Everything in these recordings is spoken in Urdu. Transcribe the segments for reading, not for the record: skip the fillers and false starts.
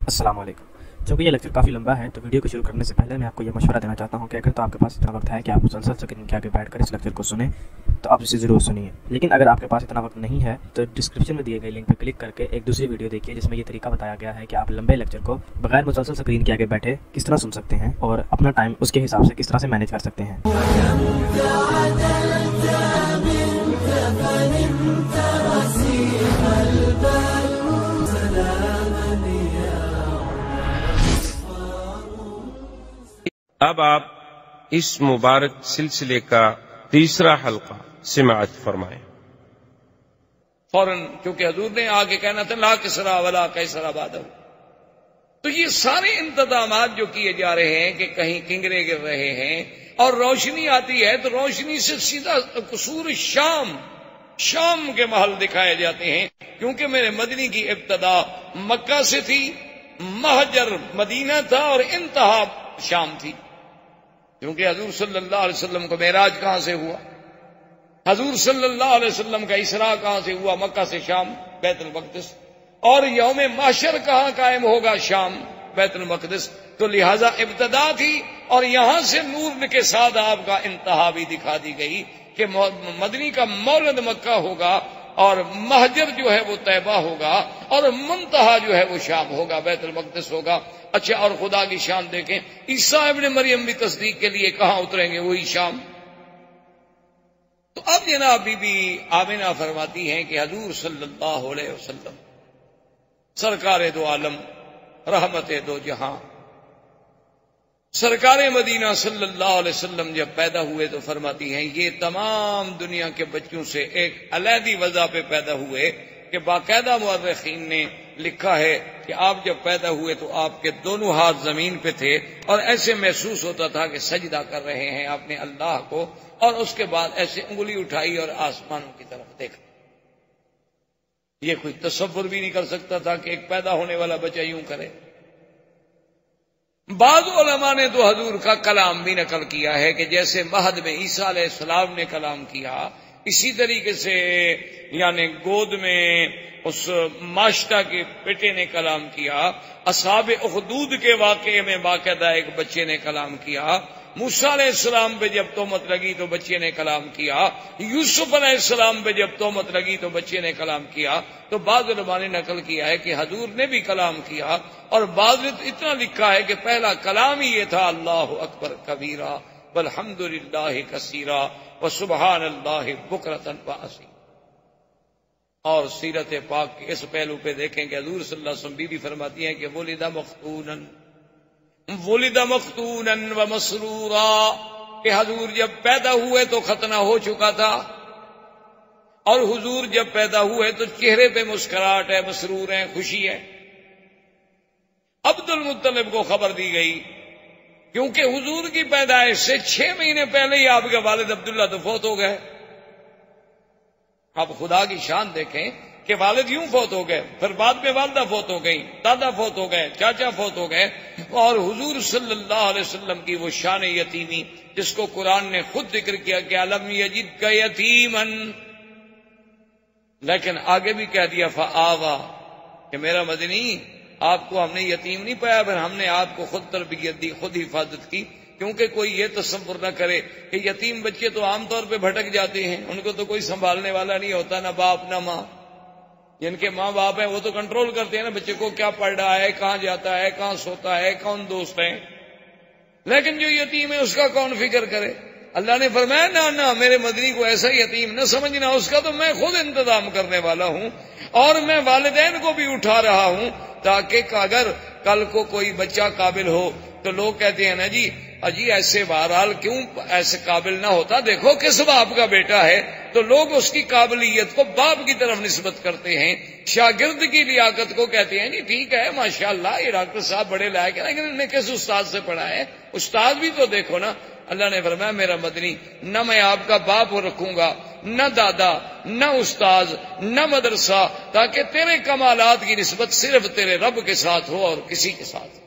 अस्सलाम वालेकुम। चूँकि ये लेक्चर काफ़ी लंबा है तो वीडियो को शुरू करने से पहले मैं आपको ये मशवरा देना चाहता हूँ कि अगर तो आपके पास इतना वक्त है कि आप मुसलसल स्क्रीन के आगे बैठकर इस लेक्चर को सुनें तो आप इसे ज़रूर सुनिए। लेकिन अगर आपके पास इतना वक्त नहीं है तो डिस्क्रिप्शन में दिए गए लिंक पर क्लिक करके एक दूसरी वीडियो देखिए जिसमें ये तरीका बताया गया है कि आप लंबे लेक्चर को बगैर मुसलसल स्क्रीन के आगे बैठे किस तरह सुन सकते हैं और अपना टाइम उसके हिसाब से किस तरह से मैनेज कर सकते हैं। अब आप इस मुबारक सिलसिले का तीसरा हल्का सिमाअत फरमाएं। फौरन क्योंकि हजूर ने आगे कहना था ला किसरा वला कैसरा बादल। तो ये सारे इंतजामात जो किए जा रहे हैं कि कहीं किंगरे गिर रहे हैं और रोशनी आती है तो रोशनी से सीधा कसूर शाम के महल दिखाए जाते हैं, क्योंकि मेरे मदनी की इब्तदा मक्का से थी, महजर मदीना था और इंतहा शाम थी। क्योंकि हजूर सल्लल्लाहु अलैहि वसल्लम को मेराज कहां से हुआ, हजूर सल्लल्लाहु अलैहि वसल्लम का इसरा कहां से हुआ, मक्का से शाम बैतुल मक़दिस, और यौम माशर कहां कायम होगा, शाम बैतुल मक़दिस। तो लिहाजा इब्तदा थी और यहां से नूर के साथ आपका इंतहा भी दिखा दी गई कि मदनी का मौलद मक्का होगा और महजर जो है वो तैबा होगा और मुंतहा जो है वो शाम होगा, बैतुल मक़दिस होगा। अच्छा, और खुदा की शान देखें, ईसा इब्ने मरियम भी तस्दीक के लिए कहां उतरेंगे, वही शाम। तो अब जनाब बीबी आमिना फरमाती हैं कि हजूर सल्लल्लाहु अलैहि वसल्लम सरकार दो आलम रहमत दो जहां, सरकार मदीना सल्लल्लाहु अलैहि वसल्लम जब पैदा हुए तो फरमाती हैं ये तमाम दुनिया के बच्चों से एक अलहदी वजह पे पैदा हुए कि बाकायदा मुअर्रिखीन ने लिखा है कि आप जब पैदा हुए तो आपके दोनों हाथ जमीन पे थे और ऐसे महसूस होता था कि सजदा कर रहे हैं आपने अल्लाह को, और उसके बाद ऐसे उंगली उठाई और आसमानों की तरफ देखा। ये कोई तसव्वुर भी नहीं कर सकता था कि एक पैदा होने वाला बच्चा यूं करे। बाद उलमा ने तो हजूर का कलाम भी नकल किया है कि जैसे महद में ईसा अलैहिस्सलाम ने कलाम किया, इसी तरीके से यानी गोद में उस माश्ता के बेटे ने कलाम किया, असहाब उखदूद के वाक़े में बाकायदा एक बच्चे ने कलाम किया, मूसा अलैहिस्सलाम पे जब तोहमत लगी तो बच्चे ने कलाम किया, यूसुफ अलैहिस्सलाम पे जब तोहमत लगी तो बच्चे ने कलाम किया। तो बाद उलमा ने नकल किया है कि हजूर ने भी कलाम किया, और बाद में इतना लिखा है कि पहला कलाम ही ये था अल्लाहु अकबर कबीरा वल्हम्दुलिल्लाहि कसीरा व सुबहानल्लाहि बुकरतन व असीला। और सीरत पाक के इस पहलू पे देखें कि हजूर सल्लल्लाहु अलैहि वसल्लम बीबी फरमाती हैं कि वुलिदा मख्तूनन व मसरूरा, कि हजूर जब पैदा हुए तो खतना हो चुका था और हुजूर जब पैदा हुए तो चेहरे पे मुस्कुराहट है, मसरूर है, खुशी है। अब्दुल मुत्तलिब को खबर दी गई क्योंकि हुजूर की पैदाइश से 6 महीने पहले ही आपके वालिद अब्दुल्ला तो फौत हो गए। आप खुदा की शान देखें कि वालिद यूं फौत हो गए, फिर बाद में वालदा फौत हो गई, दादा फौत हो गए, चाचा फौत हो गए, और हुजूर सल्लल्लाहु अलैहि वसल्लम की वो शान यतीमी जिसको कुरान ने खुद जिक्र किया कि अलम यजिदका यतीमन, लेकिन आगे भी कह दिया फआवा, कि मेरा मदनी आपको हमने यतीम नहीं पाया, फिर हमने आपको खुद तरबियत दी, खुद हिफाजत की। क्योंकि कोई ये तसव्वुर न करे कि यतीम बच्चे तो आमतौर पे भटक जाते हैं, उनको तो कोई संभालने वाला नहीं होता, ना बाप ना माँ। जिनके माँ बाप हैं वो तो कंट्रोल करते हैं ना बच्चे को, क्या पढ़ रहा है, कहां जाता है, कहां सोता है, कौन दोस्त है। लेकिन जो यतीम है उसका कौन फिक्र करे। अल्लाह ने फरमाया ना ना, मेरे मदनी को ऐसा यतीम न समझना, उसका तो मैं खुद इंतजाम करने वाला हूं और मैं वालिदैन को भी उठा रहा हूं, ताकि अगर कल को कोई बच्चा काबिल हो तो लोग कहते हैं ना जी अजी ऐसे बहरहाल क्यों ऐसे काबिल ना होता, देखो किस बाप का बेटा है, तो लोग उसकी काबिलियत को बाप की तरफ निस्बत करते हैं। शागिर्द की लियाकत को कहते हैं जी ठीक है माशाअल्लाह ये डॉक्टर साहब बड़े लायक है, लेकिन इन्हें किस उस्ताद से पढ़ा है, उस्ताद भी तो देखो ना। अल्लाह ने फरमाया मेरा मदनी न मैं आपका बाप रखूंगा, न दादा, न उस्ताद, न मदरसा, ताकि तेरे कमालात की निस्बत सिर्फ तेरे रब के साथ हो और किसी के साथ,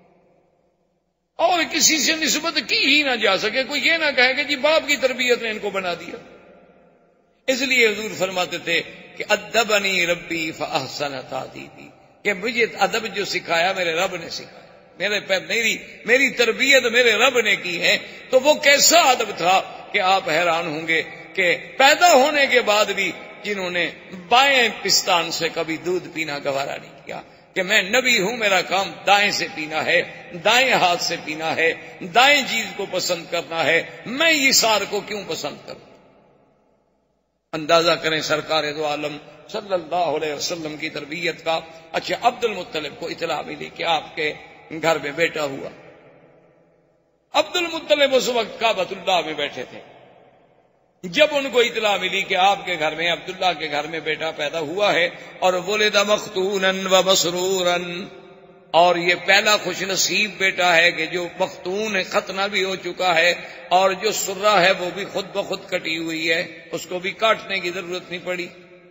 और किसी से निस्बत की ही ना जा सके। कोई ये ना कहे कि जी बाप की तरबियत ने इनको बना दिया। इसलिए हुजूर फरमाते थे कि अद्दबनी रब्बी फअहसन तादीबी, کہ مجھے ادب جو سکھایا میرے رب نے سکھایا، میری تربیت میرے رب نے کی ہے، تو وہ کیسا ادب تھا کہ آپ حیران ہوں گے کہ پیدا ہونے کے بعد بھی جنہوں نے بائیں پستان سے کبھی دودھ پینا گوارا نہیں کیا، کہ میں نبی ہوں، میرا کام دائیں سے پینا ہے، دائیں ہاتھ سے پینا ہے، دائیں چیز کو پسند کرنا ہے، میں یہ سار کو کیوں پسند کروں؟ اندازہ کریں سرکار دو عالم صلی اللہ علیہ وسلم کی تربیت کا۔ اچھا، عبد المطلب کو اطلاع ملی کہ آپ کے گھر میں بیٹا ہوا۔ عبد المطلب اس وقت کعبۃ اللہ میں بیٹھے تھے۔ جب ان کو اطلاع ملی کہ آپ کے گھر میں، عبداللہ کے گھر میں بیٹا پیدا ہوا ہے، اور ولد مختونا و مسرورا، اور یہ پہلا خوش نصیب بیٹا ہے کہ جو مختون ہے، ختنہ بھی ہو چکا ہے، اور جو سرہ ہے وہ بھی خود بخود کٹی ہوئی ہے، اس کو بھی کاٹنے کی ضرورت نہیں پڑی۔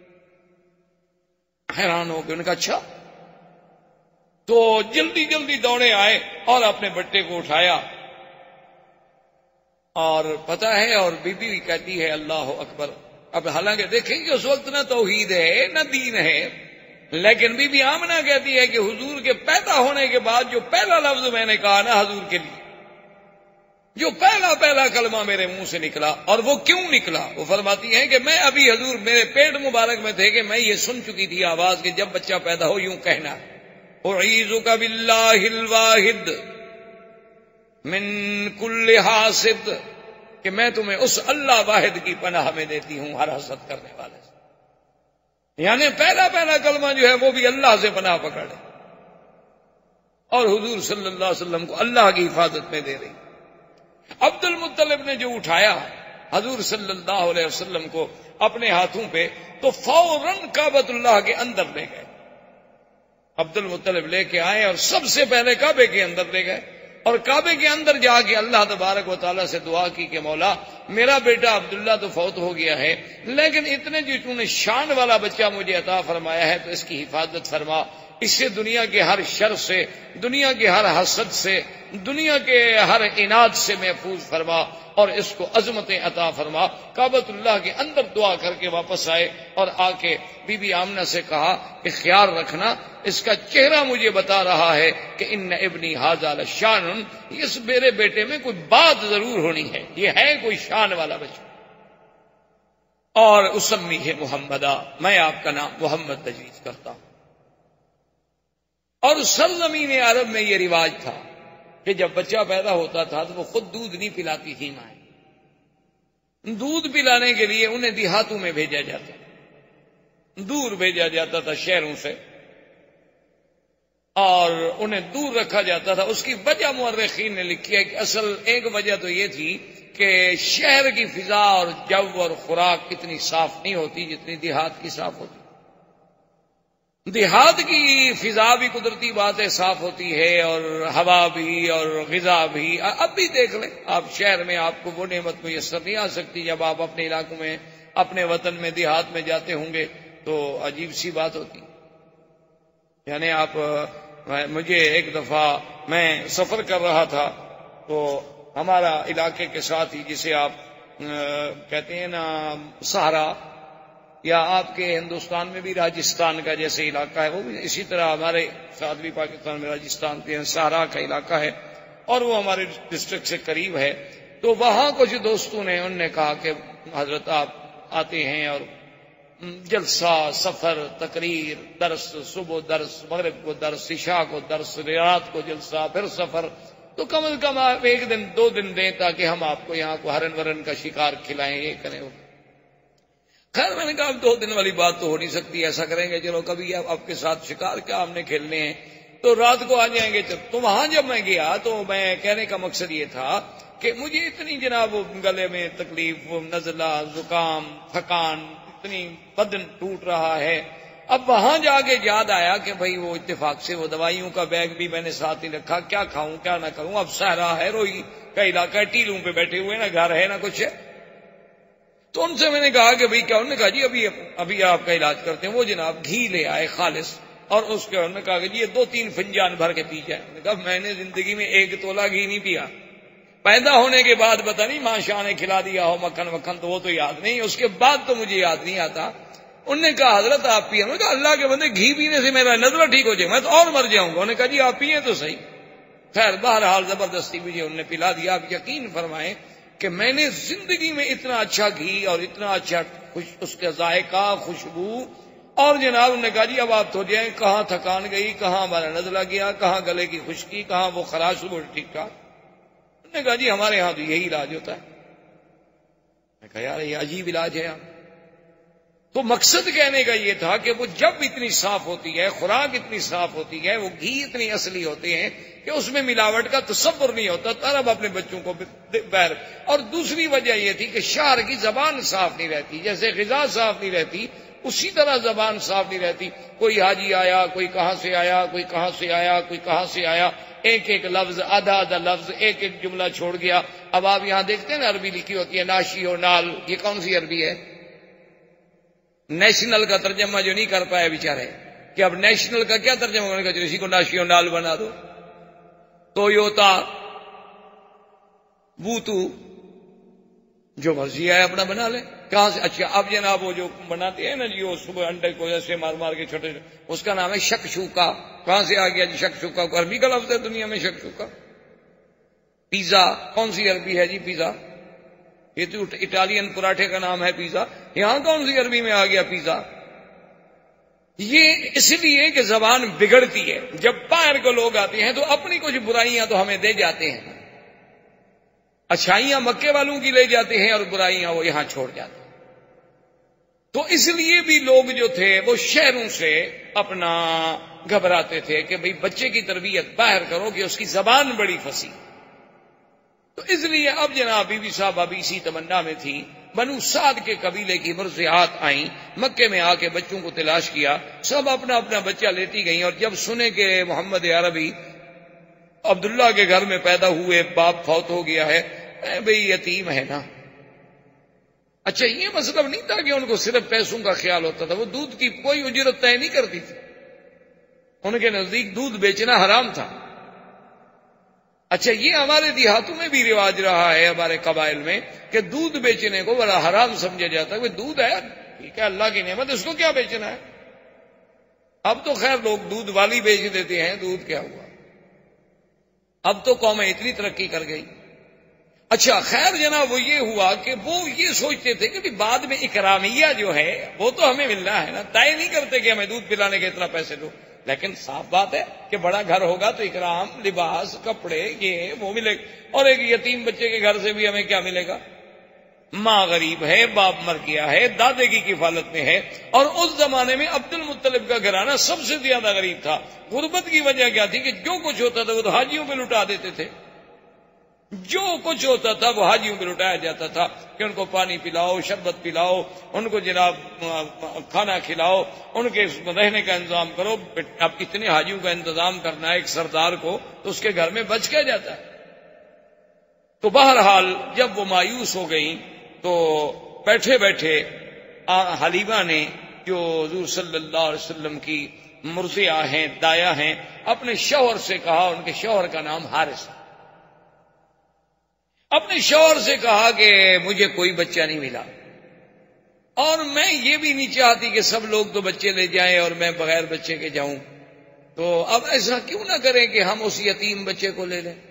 حیران ہو گئے، ان کا اچھا، تو جلدی جلدی دوڑے آئے اور اپنے بٹے کو اٹھایا، اور پتہ ہے، اور بی بی کہتی ہے اللہ اکبر۔ اب حالانکہ دیکھیں کہ اس وقت نہ توحید ہے نہ دین ہے، لیکن بی بی آمنہ کہتی ہے کہ حضور کے پیدا ہونے کے بعد جو پہلا لفظ میں نے کہا نا حضور کے لیے، جو پہلا کلمہ میرے منہ سے نکلا، اور وہ کیوں نکلا؟ وہ فرماتی ہیں کہ میں ابھی حضور میرے پیٹ مبارک میں تھے کہ میں یہ سن چکی تھی آواز کہ جب بچہ پیدا ہو یوں کہنا، اعیذک باللہ الواحد من کل حاسد، کہ میں تمہیں اس اللہ واحد کی پناہ میں دیتی ہوں ہر حسد کرنے والے سے۔ یعنی پہلا کلمہ جو ہے وہ بھی اللہ سے پناہ پکڑے، اور حضور صلی اللہ علیہ وسلم کو اللہ کی حفاظت میں دے رہی۔ عبد المطلب نے جو اٹھایا حضور صلی اللہ علیہ وسلم کو اپنے ہاتھوں پہ، تو فوراً کعبۃ اللہ کے اندر لے گئے۔ عبد المطلب لے کے آئے اور سب سے پہلے کعبے کے اندر لے گئے، اور کعبے کے اندر جا کے اللہ تبارک و تعالیٰ سے دعا کی کہ مولا میرا بیٹا عبداللہ تو فوت ہو گیا ہے، لیکن اتنے جو تم نے شان والا بچہ مجھے عطا فرمایا ہے تو اس کی حفاظت فرما، اس سے دنیا کے ہر شر سے، دنیا کے ہر حسد سے، دنیا کے ہر عناد سے محفوظ فرما، اور اس کو عظمتیں عطا فرما۔ کعبۃ اللہ کے اندر دعا کر کے واپس آئے، اور آ کے بی بی آمنہ سے کہا کہ خیال رکھنا، اس کا چہرہ مجھے بتا رہا ہے کہ ان ابنی ھذا لشان، اس میرے بیٹے میں کوئی بات ضرور ہونی ہے، یہ ہے کوئی شان والا بچہ۔ اور اسمیہ محمدا، میں آپ کا نام محمد تجویز کرتا ہوں۔ اور سرزمین عرب میں یہ رواج تھا کہ جب بچہ پیدا ہوتا تھا تو وہ خود دودھ نہیں پلاتی تھی مائیں، دودھ پلانے کے لیے انہیں دیہاتوں میں بھیجا جاتا، دور بھیجا جاتا تھا شہروں سے، اور انہیں دور رکھا جاتا تھا۔ اس کی وجہ مورخین نے لکھی ہے کہ اصل ایک وجہ تو یہ تھی کہ شہر کی فضا اور جو اور خوراک اتنی صاف نہیں ہوتی جتنی دیہات کی صاف ہوتی۔ دیہات کی فضا بھی قدرتی بات ہے صاف ہوتی ہے، اور ہوا بھی اور غذا بھی۔ اب بھی دیکھ لیں آپ، شہر میں آپ کو وہ نعمت میسر نہیں آ سکتی، جب آپ اپنے علاقوں میں، اپنے وطن میں، دیہات میں جاتے ہوں گے تو عجیب سی بات ہوتی۔ یعنی آپ، مجھے ایک دفعہ میں سفر کر رہا تھا تو ہمارا علاقے کے ساتھ ہی، جسے آپ کہتے ہیں نا سہارا، یا آپ کے ہندوستان میں بھی راجستھان کا جیسے علاقہ ہے، وہ بھی اسی طرح ہمارے ساتھ بھی پاکستان میں راجستھان کے سہارا کا علاقہ ہے، اور وہ ہمارے ڈسٹرکٹ سے قریب ہے۔ تو وہاں کچھ دوستوں نے، انہوں نے کہا کہ حضرت آپ آتے ہیں اور جلسہ، سفر، تقریر، درس، صبح درس، مغرب کو درس، عشاء کو درس، رات کو جلسہ، پھر سفر، تو کم از کم آپ ایک دن 2 دن دیں تاکہ ہم آپ کو یہاں کو ہرن ورن کا شکار کھلائیں، یہ کریں۔ خیر میں نے کہا 2 دن والی بات تو ہو نہیں سکتی، ایسا کریں گے چلو کبھی آپ کے ساتھ شکار کیا ہم نے کھیلنے ہیں، تو رات کو آ جائیں گے۔ تو وہاں جب میں گیا تو میں کہنے کا مقصد یہ تھا کہ مجھے اتنی جناب گلے میں تکلیف، نزلہ، زکام، تھکان، اتنی بدن ٹوٹ رہا ہے۔ اب وہاں جا کے یاد آیا کہ بھئی وہ اتفاق سے وہ دوائیوں کا بیگ بھی میں نے ساتھ ہی رکھا، کیا کھاؤں کیا نہ کروں۔ اب صحرا ہے، روئی کا علاقہ ہے، ٹیلوں پہ بیٹھے ہوئے، نہ گھر ہے نہ کچھ ہے۔ تو ان سے میں نے کہا کہ بھئی کیا؟ انہوں نے کہا جی ابھی آپ کا علاج کرتے ہیں۔ وہ جناب گھی لے آئے خالص، اور اس کے انہوں نے کہا کہ جی یہ 2-3 فنجان بھر کے پی جائیں۔ میں نے کہا میں نے زندگی میں 1 تولہ گھی نہیں پیا، پیدا ہونے کے بعد پتہ نہیں ماں شاہ نے کھلا دیا ہو مکھن وکھن، تو وہ تو یاد نہیں، اس کے بعد تو مجھے یاد نہیں آتا۔ انہوں نے کہا حضرت آپ پیے. انہوں نے کہا اللہ کے بندے گھی پینے سے میرا نزلہ ٹھیک ہو جائے, میں تو اور مر جاؤں گا. انہوں نے کہا جی آپ پیے تو صحیح. خیر بہرحال زبردستی مجھے انہوں نے پلا دیا. آپ یقین فرمائیں کہ میں نے زندگی میں اتنا اچھا گھی اور اتنا اچھا اس کا ذائقہ, خوشبو, اور جناب انہوں نے کہا جی اب آپ تو جائیں, کہاں تھکان گئی, کہاں ہمارا نزلہ گیا, کہاں گلے کی خشکی, کہاں وہ خراش, وہ ٹھیک ٹھاک. انہوں نے کہا جی ہمارے ہاں تو یہی علاج ہوتا ہے. میں کہا یار یہ عجیب علاج ہے. تو مقصد کہنے کا یہ تھا کہ وہ جب اتنی صاف ہوتی ہے, خوراک اتنی صاف ہوتی ہے, وہ گھی اتنی اصلی ہوتے ہیں کہ اس میں ملاوٹ کا تصور نہیں ہوتا, تب اب اپنے بچوں کو بہر. اور دوسری وجہ یہ تھی کہ شہر کی زبان صاف نہیں رہتی, جیسے غذا صاف نہیں رہتی اسی طرح زبان صاف نہیں رہتی. کوئی حاجی آیا, کوئی کہاں سے آیا, کوئی کہاں سے آیا, کوئی کہاں سے آیا, ایک ایک لفظ, آدھا آدھا لفظ, ایک ایک جملہ چھوڑ گیا. اب آپ یہاں دیکھتے ہیں نا عربی لکھی ہوتی ہے ناشی و نال, یہ کون سی عربی ہے؟ نیشنل کا ترجمہ جو نہیں کر پائے بیچارے, کہ اب نیشنل کا کیا ترجمہ کرنے کا, اسی کو ناشی و نال بنا دو. تویوتا, بوتو, جو مرضی ہے اپنا بنا لیں. کہاں سے؟ اچھا اب جناب وہ جو بناتے ہیں نا جی, وہ صبح انڈے کو ایسے مار مار کے چھوٹے, اس کا نام ہے شکشوکا. کہاں سے آ گیا جی شکشوکا؟ کو عربی کا لفظ ہے دنیا میں شکشوکا. پیزا کون سی عربی ہے جی پیزا؟ یہ تو اٹالین پراٹھے کا نام ہے پیزا. یہاں کون سی عربی میں آ گیا پیزا؟ یہ اس لیے کہ زبان بگڑتی ہے. جب باہر کو لوگ آتے ہیں تو اپنی کچھ برائیاں تو ہمیں دے جاتے ہیں, اچھائیاں مکے والوں کی لے جاتے ہیں اور برائیاں وہ یہاں چھوڑ جاتے ہیں. تو اس لیے بھی لوگ جو تھے وہ شہروں سے اپنا گھبراتے تھے کہ بھئی بچے کی تربیت باہر کرو کہ اس کی زبان بڑی فصیح. تو اس لیے اب جناب بی بی صاحب ابھی اسی تمنا میں تھی. بنو سعد کے قبیلے کی مرضعات آئیں, مکے میں آ کے بچوں کو تلاش کیا, سب اپنا اپنا بچہ لیتی گئیں. اور جب سنے کہ محمد عربی عبداللہ کے گھر میں پیدا ہوئے, باپ فوت ہو گیا ہے, بھئی یتیم ہے نا. اچھا یہ مطلب نہیں تھا کہ ان کو صرف پیسوں کا خیال ہوتا تھا, وہ دودھ کی کوئی اجرت طے نہیں کرتی تھی, ان کے نزدیک دودھ بیچنا حرام تھا. اچھا یہ ہمارے دیہاتوں میں بھی رواج رہا ہے, ہمارے قبائل میں, کہ دودھ بیچنے کو بڑا حرام سمجھا جاتا ہے. کہ دودھ ہے ٹھیک ہے, اللہ کی نعمت, اس کو کیا بیچنا ہے. اب تو خیر لوگ دودھ والی بیچ دیتے ہیں, دودھ کیا ہوا, اب تو قومیں اتنی ترقی کر گئی. اچھا خیر جناب وہ یہ ہوا کہ وہ یہ سوچتے تھے کہ بعد میں اکرامیہ جو ہے وہ تو ہمیں ملنا ہے نا, طے نہیں کرتے کہ ہمیں دودھ پلانے کے اتنا پیسے دو. لیکن صاف بات ہے کہ بڑا گھر ہوگا تو اکرام, لباس, کپڑے, یہ وہ ملے گا. اور ایک یتیم بچے کے گھر سے بھی ہمیں کیا ملے گا؟ ماں غریب ہے, باپ مر گیا ہے, دادے کی کفالت میں ہے. اور اس زمانے میں عبد المطلب کا گھرانہ سب سے زیادہ غریب تھا. غربت کی وجہ کیا تھی کہ جو کچھ ہوتا تھا وہ تو حاجیوں پہ لٹا دیتے تھے. جو کچھ ہوتا تھا وہ حاجیوں پہ لٹایا جاتا تھا کہ ان کو پانی پلاؤ, شربت پلاؤ, ان کو جناب کھانا کھلاؤ, ان کے رہنے کا انتظام کرو. اب اتنے حاجیوں کا انتظام کرنا ہے ایک سردار کو, تو اس کے گھر میں بچ کیا جاتا ہے. تو بہرحال جب وہ مایوس ہو گئیں تو بیٹھے بیٹھے حلیمہ نے, جو حضور صلی اللہ علیہ وسلم کی مرضعہ ہیں, دایا ہیں, اپنے شوہر سے کہا, ان کے شوہر کا نام حارث, اپنے شوہر سے کہا کہ مجھے کوئی بچہ نہیں ملا, اور میں یہ بھی نہیں چاہتی کہ سب لوگ تو بچے لے جائیں اور میں بغیر بچے کے جاؤں, تو اب ایسا کیوں نہ کریں کہ ہم اس یتیم بچے کو لے لیں.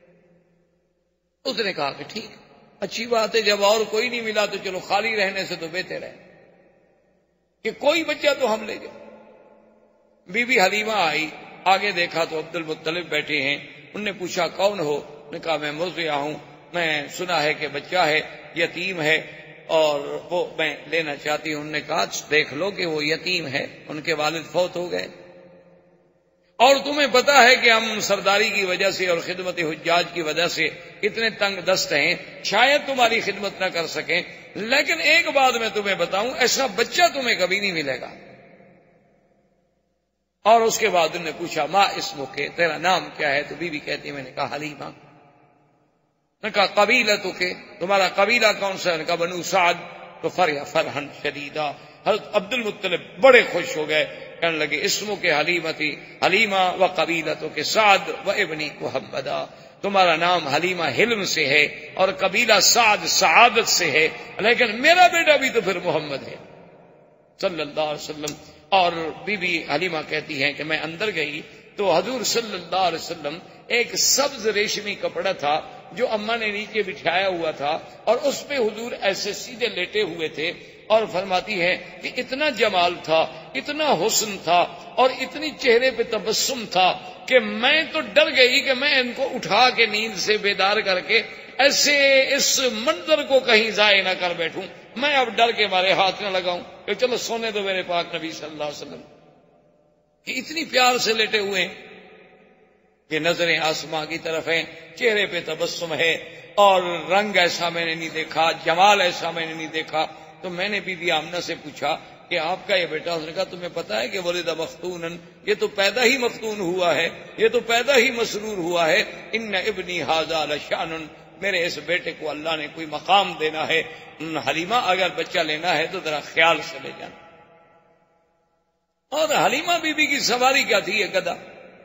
اس نے کہا کہ ٹھیک اچھی بات ہے, جب اور کوئی نہیں ملا تو چلو خالی رہنے سے تو بہتر ہے کہ کوئی بچہ تو ہم لے جائیں. بی بی حلیمہ آئی, آگے دیکھا تو عبد المطلب بیٹھے ہیں. انہوں نے پوچھا کون ہو؟ نے کہا میں مرضعہ ہوں, میں سنا ہے کہ بچہ ہے, یتیم ہے, اور وہ میں لینا چاہتی ہوں. انہوں نے کہا دیکھ لو کہ وہ یتیم ہے, ان کے والد فوت ہو گئے, اور تمہیں پتا ہے کہ ہم سرداری کی وجہ سے اور خدمت حجاج کی وجہ سے اتنے تنگ دست ہیں, شاید تمہاری خدمت نہ کر سکیں, لیکن ایک بات میں تمہیں بتاؤں, ایسا بچہ تمہیں کبھی نہیں ملے گا. اور اس کے بعد انہوں نے پوچھا ما اسمک, تیرا نام کیا ہے؟ تو بی بی کہتی ہے میں نے کہا حلیمہ. نے کہا قبیلتو کے, تمہارا قبیلہ کون سا ہے؟ نے کہا بنو سعد. تو فرحن شدیدہ, حضرت عبد المطلب بڑے خوش ہو گئے, کہنے لگے اسمو کے حلیمتی حلیمہ و قبیلتو کے سعد و ابنی محمدہ, تمہارا نام حلیمہ حلم سے ہے اور قبیلہ سعد سعادت سے ہے, لیکن میرا بیٹا بھی تو پھر محمد ہے. صلی اللہ علیہ وسلم. اور بی بی حلیمہ کہتی ہیں کہ میں اندر گئی تو حضور صلی اللہ علیہ وسلم ایک سبز ریشمی کپڑا تھا جو اماں نے نیچے بچھایا ہوا تھا اور اس پہ حضور ایسے سیدھے لیٹے ہوئے تھے. اور فرماتی ہے کہ اتنا جمال تھا، اتنا حسن تھا اور اتنی چہرے پہ تبسم تھا کہ میں تو ڈر گئی کہ میں ان کو اٹھا کے نیند سے بیدار کر کے ایسے اس منظر کو کہیں ضائع نہ کر بیٹھوں. میں اب ڈر کے مارے ہاتھ نہ لگاؤں کہ چلو سونے دو میرے پاک نبی صلی اللہ علیہ وسلم. کہ اتنی پیار سے لیٹے ہوئے ہیں کہ نظریں آسماں کی طرف ہیں، چہرے پہ تبسم ہے اور رنگ ایسا میں نے نہیں دیکھا، جمال ایسا میں نے نہیں دیکھا. تو میں نے بی بی آمنہ سے پوچھا کہ آپ کا یہ بیٹا، اس نے کہا تمہیں پتا ہے کہ ولد مفتونن، یہ تو پیدا ہی مفتون ہوا ہے، یہ تو پیدا ہی مسرور ہوا ہے. ان ابنی ھذا لشأن، میرے اس بیٹے کو اللہ نے کوئی مقام دینا ہے. حلیمہ اگر بچہ لینا ہے تو ذرا خیال سے لے جانا. اور حلیمہ بی بی کی سواری کیا تھی؟ یہ گدھا.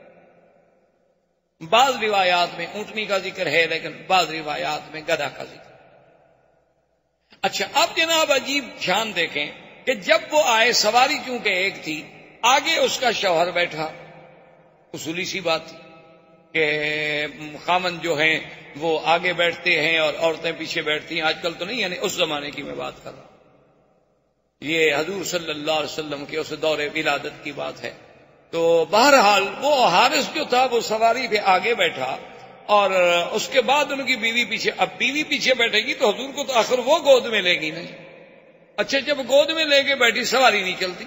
بعض روایات میں اونٹنی کا ذکر ہے لیکن بعض روایات میں گدھا کا ذکر. اچھا اب جناب عجیب شان دیکھیں کہ جب وہ آئے، سواری چونکہ ایک تھی، آگے اس کا شوہر بیٹھا. اصولی سی بات تھی کہ خامن جو ہیں وہ آگے بیٹھتے ہیں اور عورتیں پیچھے بیٹھتی ہیں. آج کل تو نہیں، یعنی اس زمانے کی میں بات کر رہا ہوں. یہ حضور صلی اللہ علیہ وسلم کے اس دور ولادت کی بات ہے. تو بہرحال وہ حارث جو تھا وہ سواری پہ آگے بیٹھا اور اس کے بعد ان کی بیوی پیچھے. اب بیوی پیچھے بیٹھے گی تو حضور کو تو آخر وہ گود میں لے گی نہیں. اچھا جب گود میں لے کے بیٹھی، سواری نہیں چلتی،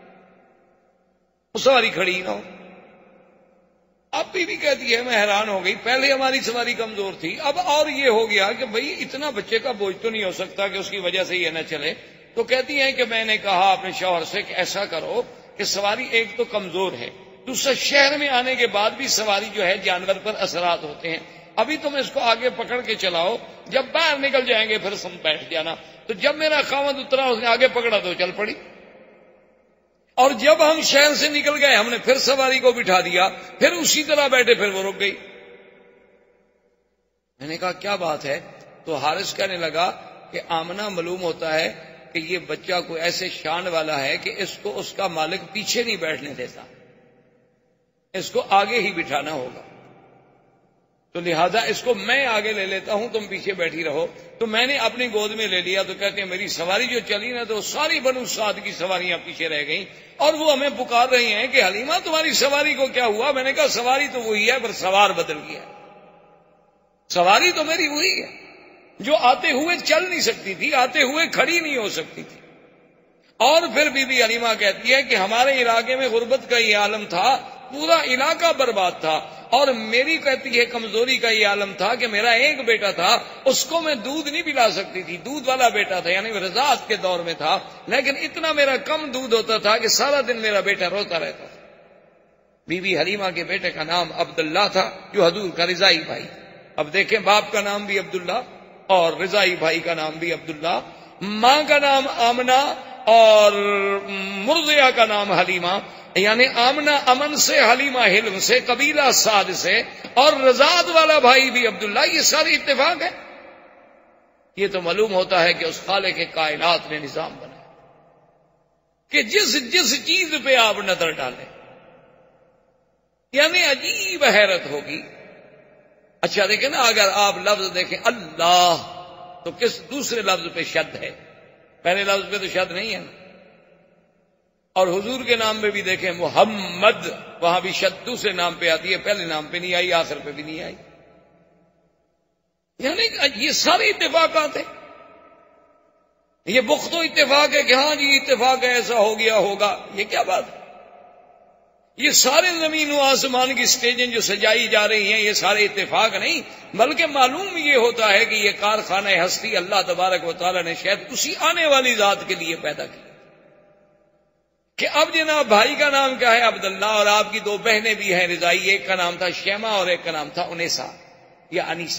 وہ سواری کھڑی نہ ہو. اب بیوی کہتی ہے میں حیران ہو گئی، پہلے ہماری سواری کمزور تھی، اب اور یہ ہو گیا کہ بھئی اتنا بچے کا بوجھ تو نہیں ہو سکتا کہ اس کی وجہ سے یہ نہ چلے. تو کہتی ہیں کہ میں نے کہا اپنے شوہر سے کہ ایسا کرو کہ سواری ایک تو کمزور ہے، دوسرا شہر میں آنے کے بعد بھی سواری جو ہے جانور پر اثرات ہوتے ہیں. ابھی تم اس کو آگے پکڑ کے چلاؤ، جب باہر نکل جائیں گے پھر تم بیٹھ جانا. تو جب میرا خاوند اترا اس نے آگے پکڑا تو چل پڑی، اور جب ہم شہر سے نکل گئے ہم نے پھر سواری کو بٹھا دیا، پھر اسی طرح بیٹھے، پھر وہ رک گئی. میں نے کہا کیا بات ہے؟ تو حارث کہنے لگا کہ آمنہ معلوم ہوتا ہے کہ یہ بچہ کوئی ایسے شان والا ہے کہ اس کو اس کا مالک پیچھے نہیں بیٹھنے دیتا، اس کو آگے ہی بٹھانا ہوگا. تو لہذا اس کو میں آگے لے لیتا ہوں، تم پیچھے بیٹھی رہو. تو میں نے اپنی گود میں لے لیا. تو کہتے ہیں میری سواری جو چلی نا تو ساری بنو سعد کی سواریاں پیچھے رہ گئیں اور وہ ہمیں پکار رہی ہیں کہ حلیمہ تمہاری سواری کو کیا ہوا؟ میں نے کہا سواری تو وہی ہے پر سوار بدل گیا. سواری تو میری وہی ہے جو آتے ہوئے چل نہیں سکتی تھی، آتے ہوئے کھڑی نہیں ہو سکتی تھی. اور پھر بی بی حلیمہ کہتی ہے کہ ہمارے علاقے میں غربت کا یہ عالم تھا، پورا علاقہ برباد تھا، اور میری کہتی ہے کمزوری کا یہ عالم تھا کہ میرا ایک بیٹا تھا، اس کو میں دودھ نہیں پلا سکتی تھی، دودھ والا بیٹا تھا، یعنی رضاعت کے دور میں تھا، لیکن اتنا میرا کم دودھ ہوتا تھا کہ سارا دن میرا بیٹا روتا رہتا تھا. بی بی حلیمہ کے بیٹے کا نام عبداللہ تھا جو حضور کا رضائی بھائی. اب دیکھیں باپ کا نام بھی عبداللہ اور رضائی بھائی کا نام بھی عبداللہ، ماں کا نام آمنہ اور مرضیہ کا نام حلیمہ، یعنی آمنہ امن سے، حلیمہ حلم سے، قبیلہ سعد سے، اور رضاعت والا بھائی بھی عبداللہ. یہ سارے اتفاق ہے. یہ تو معلوم ہوتا ہے کہ اس خالق کائنات نے نظام بنایا کہ جس چیز پہ آپ نظر ڈالیں یعنی عجیب حیرت ہوگی. اچھا دیکھیں نا، اگر آپ لفظ دیکھیں اللہ تو کس دوسرے لفظ پہ شد ہے، پہلے لفظ پہ تو شد نہیں ہے نا. اور حضور کے نام پہ بھی دیکھیں محمد، وہاں بھی شد دوسرے نام پہ آتی ہے، پہلے نام پہ نہیں آئی، آخر پہ بھی نہیں آئی. یعنی یہ سارے اتفاقات ہیں. یہ بخت و اتفاق ہے کہ ہاں جی اتفاق ہے، ایسا ہو گیا ہوگا، یہ کیا بات ہے؟ یہ سارے زمین و آسمان کی سٹیجیں جو سجائی جا رہی ہیں یہ سارے اتفاق نہیں، بلکہ معلوم یہ ہوتا ہے کہ یہ کارخانہ ہستی اللہ تبارک و تعالی نے شاید اسی آنے والی ذات کے لیے پیدا کیا. کہ اب جناب بھائی کا نام کیا ہے؟ عبداللہ، اور آپ کی دو بہنیں بھی ہیں رضائی، ایک کا نام تھا شیمہ اور ایک کا نام تھا انیسا یا انیسا.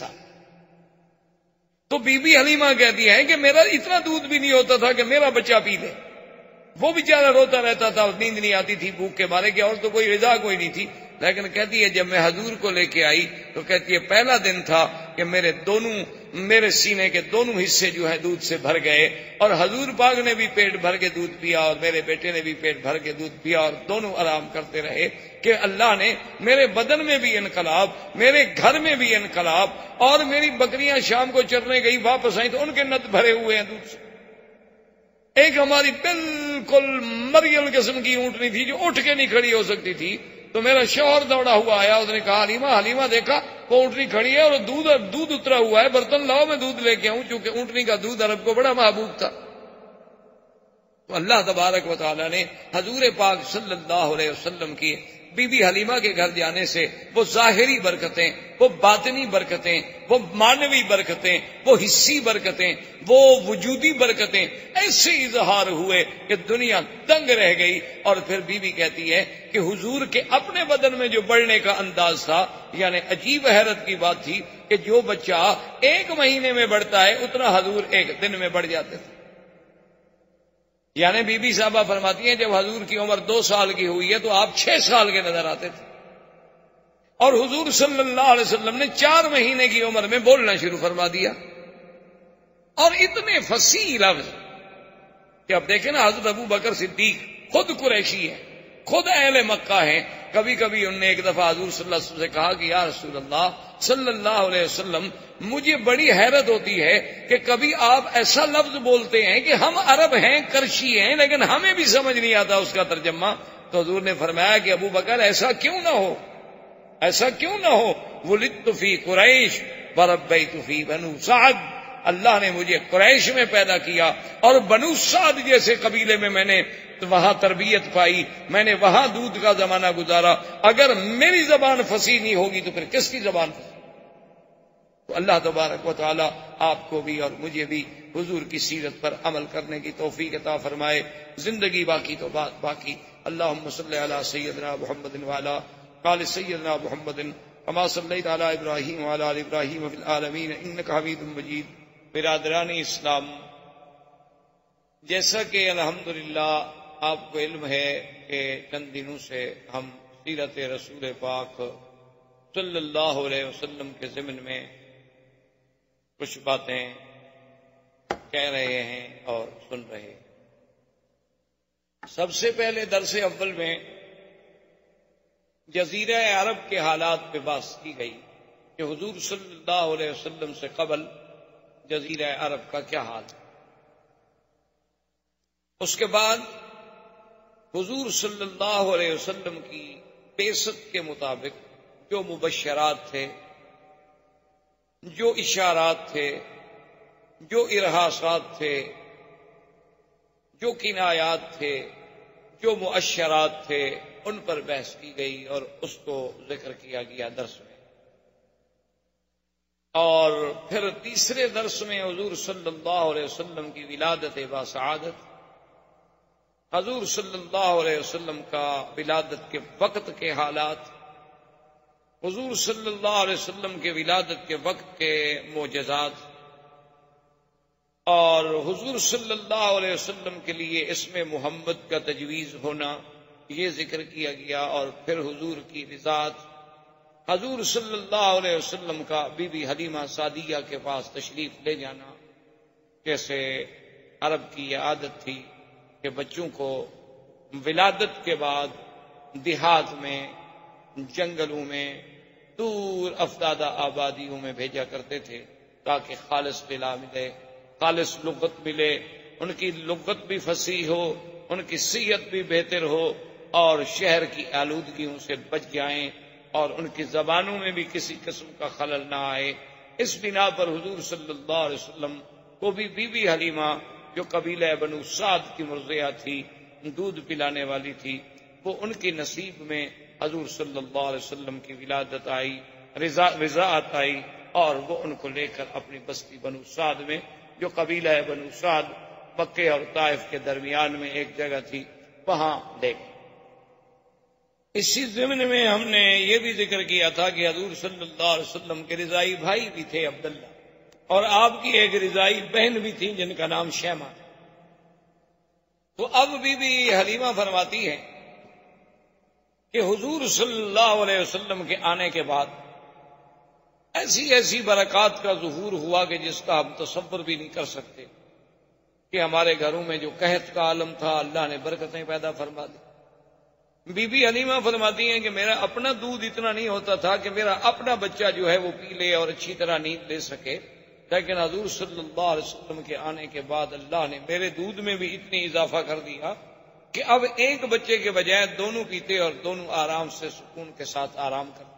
تو بی بی حلیمہ کہتی ہے کہ میرا اتنا دودھ بھی نہیں ہوتا تھا کہ میرا بچہ پی لے. وہ بیچارہ روتا رہتا تھا، نیند نہیں آتی تھی بھوک کے مارے کہ، اور تو کوئی رضا کوئی نہیں تھی. لیکن کہتی ہے جب میں حضور کو لے کے آئی تو کہتی ہے پہلا دن تھا کہ میرے دونوں میرے سینے کے دونوں حصے جو ہیں دودھ سے بھر گئے، اور حضور پاک نے بھی پیٹ بھر کے دودھ پیا اور میرے بیٹے نے بھی پیٹ بھر کے دودھ پیا، اور دونوں آرام کرتے رہے کہ اللہ نے میرے بدن میں بھی انقلاب، میرے گھر میں بھی انقلاب، اور میری بکریاں شام کو چرنے گئی واپس آئیں تو ان کے نت بھرے ہوئے ہیں دودھ سے۔ ایک ہماری بالکل مریم قسم کی اونٹنی تھی جو اٹھ کے نہیں کھڑی ہو سکتی تھی، تو میرا شوہر دوڑا ہوا آیا، اس نے کہا حلیمہ حلیمہ دیکھا وہ اونٹنی کھڑی ہے اور دودھ اترا ہوا ہے، برتن لاؤ میں دودھ لے کے آؤں، چونکہ اونٹنی کا دودھ عرب کو بڑا محبوب تھا۔ تو اللہ تبارک و تعالیٰ نے حضور پاک صلی اللہ علیہ وسلم کی بی بی حلیمہ کے گھر جانے سے وہ ظاہری برکتیں، وہ باطنی برکتیں، وہ معنوی برکتیں، وہ حصی برکتیں، وہ وجودی برکتیں ایسے اظہار ہوئے کہ دنیا دنگ رہ گئی۔ اور پھر بی بی کہتی ہے کہ حضور کے اپنے بدن میں جو بڑھنے کا انداز تھا، یعنی عجیب حیرت کی بات تھی کہ جو بچہ 1 مہینے میں بڑھتا ہے اتنا حضور 1 دن میں بڑھ جاتے تھے۔ یعنی بی بی صاحبہ فرماتی ہیں جب حضور کی عمر 2 سال کی ہوئی ہے تو آپ 6 سال کے نظر آتے تھے، اور حضور صلی اللہ علیہ وسلم نے 4 مہینے کی عمر میں بولنا شروع فرما دیا، اور اتنے فصیح لفظ کہ اب دیکھیں نا، حضرت ابو بکر صدیق خود قریشی ہے، خود اہل مکہ ہیں۔ کبھی کبھی انہوں نے ایک دفعہ حضور صلی اللہ علیہ وسلم سے کہا کہ یا رسول اللہ صلی اللہ علیہ وسلم، مجھے بڑی حیرت ہوتی ہے کہ کبھی آپ ایسا لفظ بولتے ہیں کہ ہم عرب ہیں، کرشی ہیں، لیکن ہمیں بھی سمجھ نہیں آتا اس کا ترجمہ۔ تو حضور نے فرمایا کہ ابو بکر ایسا کیوں نہ ہو، ایسا کیوں نہ ہو، ولدت فی قریش وربیت فی بنو سعد، اللہ نے مجھے قریش میں پیدا کیا اور بنو سعد جیسے قبیلے میں نے وہاں تربیت پائی، میں نے وہاں دودھ کا زمانہ گزارا۔ اگر میری زبان فصیح نہیں ہوگی تو پھر کس کی زبان فصیح؟ تو اللہ تبارک و تعالی آپ کو بھی اور مجھے بھی حضور کی سیرت پر عمل کرنے کی توفیق عطا فرمائے، زندگی باقی تو بات باقی۔ اللہم صلی علی سیدنا محمد وعلی آل سیدنا محمد کما صلیت علی ابراہیم وعلی آل ابراہیم فی العالمین انک حمید مجید۔ برادران اسلام، جیسا کہ الحمدللہ آپ کو علم ہے کہ چند دنوں سے ہم سیرت رسول پاک صلی اللہ علیہ وسلم کے ضمن میں کچھ باتیں کہہ رہے ہیں اور سن رہے ہیں۔ سب سے پہلے درس اول میں جزیرہ عرب کے حالات پہ بات کی گئی کہ حضور صلی اللہ علیہ وسلم سے قبل جزیرہ عرب کا کیا حال ہے۔ اس کے بعد حضور صلی اللہ علیہ وسلم کی بعثت کے مطابق جو مبشرات تھے، جو اشارات تھے، جو ارہاسات تھے، جو کنایات تھے، جو مؤشرات تھے، ان پر بحث کی گئی اور اس کو ذکر کیا گیا درس میں۔ اور پھر تیسرے درس میں حضور صلی اللہ علیہ وسلم کی ولادت باسعادت، حضور صلی اللہ علیہ وسلم کا ولادت کے وقت کے حالات، حضور صلی اللہ علیہ وسلم کے ولادت کے وقت کے معجزات، اور حضور صلی اللہ علیہ وسلم کے لیے اسم محمد کا تجویز ہونا، یہ ذکر کیا گیا۔ اور پھر حضور کی رضاعت، حضور صلی اللہ علیہ وسلم کا بی بی حلیمہ سعدیہ کے پاس تشریف لے جانا، جیسے عرب کی یہ عادت تھی کہ بچوں کو ولادت کے بعد دیہات میں، جنگلوں میں، دور افدادہ آبادیوں میں بھیجا کرتے تھے تاکہ خالص غذا ملے، خالص لغت ملے، ان کی لغت بھی فصیح ہو، ان کی صحت بھی بہتر ہو، اور شہر کی آلودگیوں سے بچ جائیں، اور ان کی زبانوں میں بھی کسی قسم کا خلل نہ آئے۔ اس بنا پر حضور صلی اللہ علیہ وسلم کو بھی بی بی حلیمہ جو قبیلہ بنو سعد کی مرضیہ تھی، دودھ پلانے والی تھی، وہ ان کی نصیب میں حضور صلی اللہ علیہ وسلم کی ولادت آئی، رضاعت آئی، اور وہ ان کو لے کر اپنی بستی بنو سعد میں، جو قبیلہ بنو سعد مکے اور طائف کے درمیان میں ایک جگہ تھی، وہاں لے گئے۔ اسی ضمن میں ہم نے یہ بھی ذکر کیا تھا کہ حضور صلی اللہ علیہ وسلم کے رضائی بھائی بھی تھے عبداللہ، اور آپ کی ایک رضائی بہن بھی تھی جن کا نام شیمہ تھا۔ تو اب بی بی حلیمہ فرماتی ہے کہ حضور صلی اللہ علیہ وسلم کے آنے کے بعد ایسی ایسی برکات کا ظہور ہوا کہ جس کا ہم تصور بھی نہیں کر سکتے، کہ ہمارے گھروں میں جو قحط کا عالم تھا اللہ نے برکتیں پیدا فرما دی۔ بی بی حلیمہ فرماتی ہیں کہ میرا اپنا دودھ اتنا نہیں ہوتا تھا کہ میرا اپنا بچہ جو ہے وہ پی لے اور اچھی طرح نیند لے سکے، لیکن حضور صلی اللہ علیہ وسلم کے آنے کے بعد اللہ نے میرے دودھ میں بھی اتنی اضافہ کر دیا کہ اب ایک بچے کے بجائے دونوں پیتے اور دونوں آرام سے سکون کے ساتھ آرام کرتے۔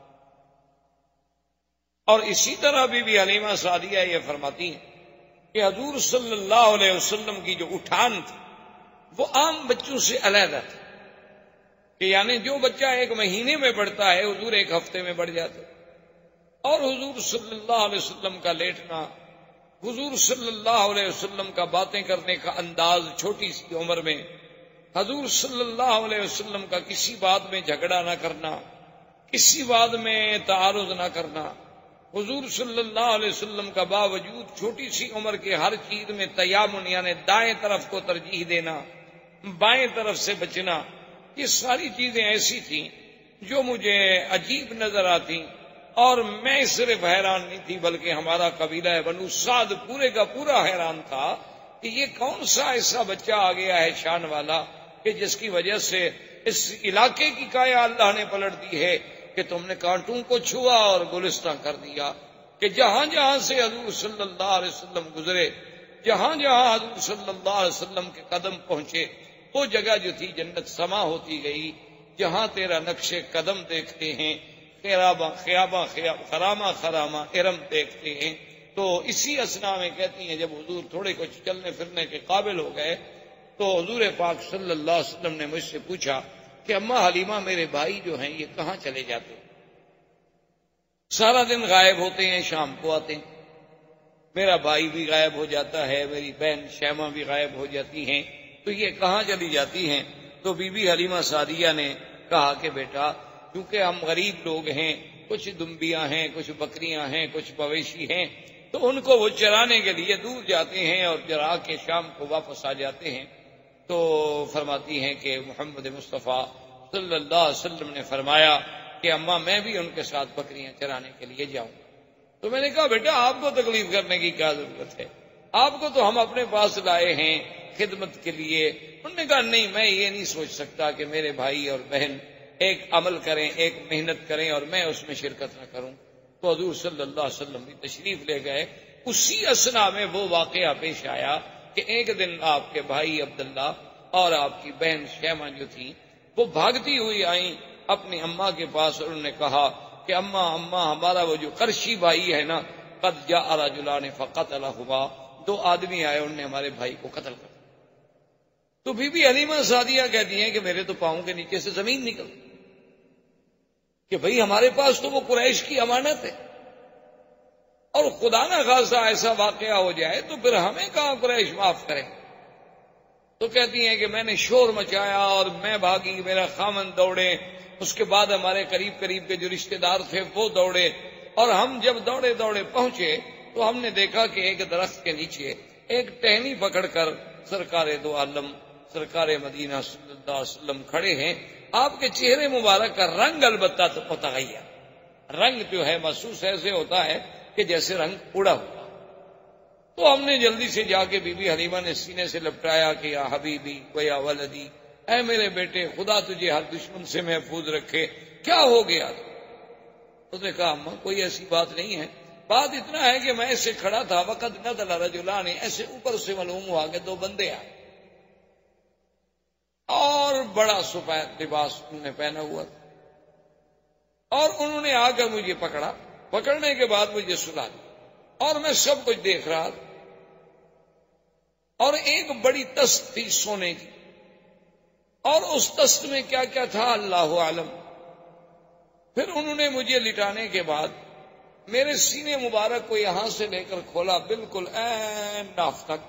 اور اسی طرح بی بی حلیمہ سعدیہ یہ فرماتی ہیں کہ حضور صلی اللہ علیہ وسلم کی جو اٹھان تھی وہ عام بچوں سے علیحدہ تھی، کہ یعنی جو بچہ ایک مہینے میں بڑھتا ہے حضور ایک ہفتے میں بڑھ جاتا ہے، اور حضور صلی اللہ علیہ وسلم کا لیٹنا، حضور صلی اللہ علیہ وسلم کا باتیں کرنے کا انداز چھوٹی سی عمر میں، حضور صلی اللہ علیہ وسلم کا کسی بات میں جھگڑا نہ کرنا، کسی بات میں تعارض نہ کرنا، حضور صلی اللہ علیہ وسلم کا باوجود چھوٹی سی عمر کے ہر چیز میں تیامن یعنی دائیں طرف کو ترجیح دینا، بائیں طرف سے بچنا، یہ ساری چیزیں ایسی تھیں جو مجھے عجیب نظر آتی، اور میں صرف حیران نہیں تھی بلکہ ہمارا قبیلہ بنو سعد پورے کا پورا حیران تھا کہ یہ کون سا ایسا بچہ آ گیا ہے شان والا کہ جس کی وجہ سے اس علاقے کی کایا اللہ نے پلٹ دی ہے، کہ تم نے کانٹوں کو چھوا اور گلستان کر دیا، کہ جہاں جہاں سے حضور صلی اللہ علیہ وسلم گزرے، جہاں جہاں حضور صلی اللہ علیہ وسلم کے قدم پہنچے وہ جگہ جو تھی جنت سما ہوتی گئی۔ جہاں تیرا نقش قدم دیکھتے ہیں خرامہ خرامہ ارم دیکھتے ہیں۔ تو اسی اسنا میں کہتی ہیں جب حضور تھوڑے کچھ چلنے پھرنے کے قابل ہو گئے تو حضور پاک صلی اللہ علیہ وسلم نے مجھ سے پوچھا کہ اماں حلیمہ میرے بھائی جو ہیں یہ کہاں چلے جاتے ہیں؟ سارا دن غائب ہوتے ہیں، شام کو آتے ہیں، میرا بھائی بھی غائب ہو جاتا ہے، میری بہن شیمہ بھی غائب ہو جاتی ہیں، تو یہ کہاں چلی جاتی ہیں؟ تو بی بی حلیمہ سعدیہ نے کہا کہ بیٹا کیونکہ ہم غریب لوگ ہیں، کچھ دمبیاں ہیں، کچھ بکریاں ہیں، کچھ مویشی ہیں، تو ان کو وہ چرانے کے لیے دور جاتے ہیں اور چرا کے شام کو واپس آ جاتے ہیں۔ تو فرماتی ہیں کہ محمد مصطفیٰ صلی اللہ علیہ وسلم نے فرمایا کہ اماں میں بھی ان کے ساتھ بکریاں چرانے کے لیے جاؤں۔ تو میں نے کہا بیٹا آپ کو تکلیف کرنے کی کیا ضرورت ہے، آپ کو تو ہم اپنے پاس لائے ہیں خدمت کے لیے۔ انہوں نے کہا نہیں، میں یہ نہیں سوچ سکتا کہ میرے بھائی اور بہن ایک عمل کریں، ایک محنت کریں اور میں اس میں شرکت نہ کروں۔ تو حضور صلی اللہ علیہ وسلم بھی تشریف لے گئے۔ اسی اسنا میں وہ واقعہ پیش آیا کہ ایک دن آپ کے بھائی عبداللہ اور آپ کی بہن شیمہ جو تھی وہ بھاگتی ہوئی آئیں اپنی اماں کے پاس، اور انہوں نے کہا کہ اماں ہمارا وہ جو قرشی بھائی ہے نا، قد جاء رجلان فقتلہما، دو آدمی آئے انہوں نے ہمارے بھائی کو قتل کر دیا۔ تو بی بی حلیمہ سعدیہ کہتی ہیں کہ میرے تو پاؤں کے نیچے سے زمین نکل کہ بھئی ہمارے پاس تو وہ قریش کی امانت ہے، اور خدا نہ خاصہ ایسا واقعہ ہو جائے تو پھر ہمیں کہاں قریش معاف کرے۔ تو کہتی ہیں کہ میں نے شور مچایا اور میں بھاگی، میرا خامن دوڑے، اس کے بعد ہمارے قریب کے جو رشتہ دار تھے وہ دوڑے، اور ہم جب دوڑے پہنچے تو ہم نے دیکھا کہ ایک درخت کے نیچے ایک ٹہنی پکڑ کر سرکار دو عالم سرکار مدینہ صلی اللہ علیہ وسلم کھڑے ہیں۔ آپ کے چہرے مبارک کا رنگ البتہ تو متغیر، رنگ جو ہے محسوس ایسے ہوتا ہے کہ جیسے رنگ اڑا ہوا۔ تو ہم نے جلدی سے جا کے بی بی حلیمہ نے سینے سے لپٹایا کہ یا حبیبی و یا ولدی، اے میرے بیٹے خدا تجھے ہر دشمن سے محفوظ رکھے، کیا ہو گیا؟ اس نے کہا اماں کوئی ایسی بات نہیں ہے، بات اتنا ہے کہ میں ایسے کھڑا تھا، وقت نزل رجلان، ایسے اوپر سے معلوم ہوا کہ دو بندے آئے اور بڑا سفید لباس انہوں نے پہنا ہوا تھا، اور انہوں نے آ کر مجھے پکڑا، پکڑنے کے بعد مجھے سلا دیا، اور میں سب کچھ دیکھ رہا تھا، اور ایک بڑی تست تھی سونے کی، اور اس تست میں کیا کیا تھا اللہ عالم۔ پھر انہوں نے مجھے لٹانے کے بعد میرے سینے مبارک کو یہاں سے لے کر کھولا بالکل عین ناف تک،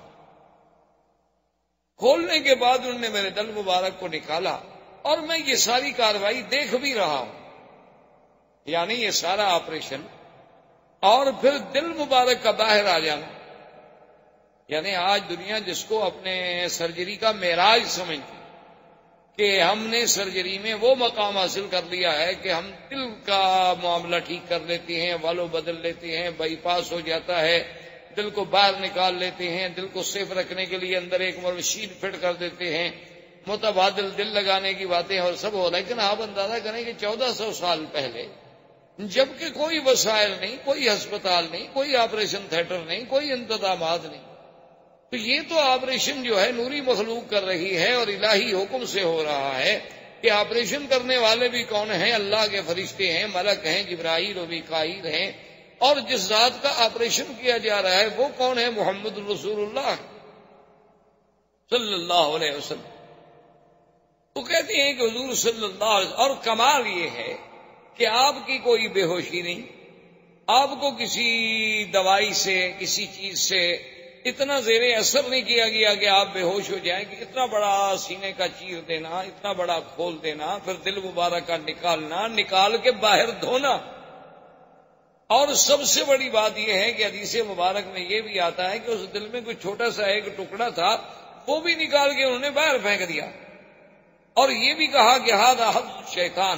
کھولنے کے بعد انہوں نے میرے دل مبارک کو نکالا، اور میں یہ ساری کاروائی دیکھ بھی رہا ہوں، یعنی یہ سارا آپریشن، اور پھر دل مبارک کا باہر آ جانا، یعنی آج دنیا جس کو اپنے سرجری کا معراج سمجھتی کہ کہ ہم نے سرجری میں وہ مقام حاصل کر لیا ہے کہ ہم دل کا معاملہ ٹھیک کر لیتے ہیں، والو بدل لیتے ہیں، بائی پاس ہو جاتا ہے، دل کو باہر نکال لیتے ہیں، دل کو سیف رکھنے کے لیے اندر ایک مشین فٹ کر دیتے ہیں، متبادل دل لگانے کی باتیں اور سب ہو. لیکن آپ اندازہ کریں کہ 1400 سال پہلے جبکہ کوئی وسائل نہیں، کوئی ہسپتال نہیں، کوئی آپریشن تھیٹر نہیں، کوئی انتظامات نہیں، تو یہ تو آپریشن جو ہے نوری مخلوق کر رہی ہے اور الہی حکم سے ہو رہا ہے کہ آپریشن کرنے والے بھی کون ہیں؟ اللہ کے فرشتے ہیں، ملک ہیں، جبرائیل و میکائیل ہیں. اور جس ذات کا آپریشن کیا جا رہا ہے وہ کون ہے؟ محمد رسول اللہ صلی اللہ علیہ وسلم. تو کہتے ہیں کہ حضور صلی اللہ علیہ وسلم، اور کمال یہ ہے کہ آپ کی کوئی بے ہوشی نہیں، آپ کو کسی دوائی سے، کسی چیز سے اتنا زیر اثر نہیں کیا گیا کہ آپ بے ہوش ہو جائیں، کہ اتنا بڑا سینے کا چیر دینا، اتنا بڑا کھول دینا، پھر دل مبارک کا نکالنا، نکال کے باہر دھونا. اور سب سے بڑی بات یہ ہے کہ حدیث مبارک میں یہ بھی آتا ہے کہ اس دل میں کوئی چھوٹا سا ایک ٹکڑا تھا، وہ بھی نکال کے انہوں نے باہر پھینک دیا. اور یہ بھی کہا کہ ھذا حظ شیطان،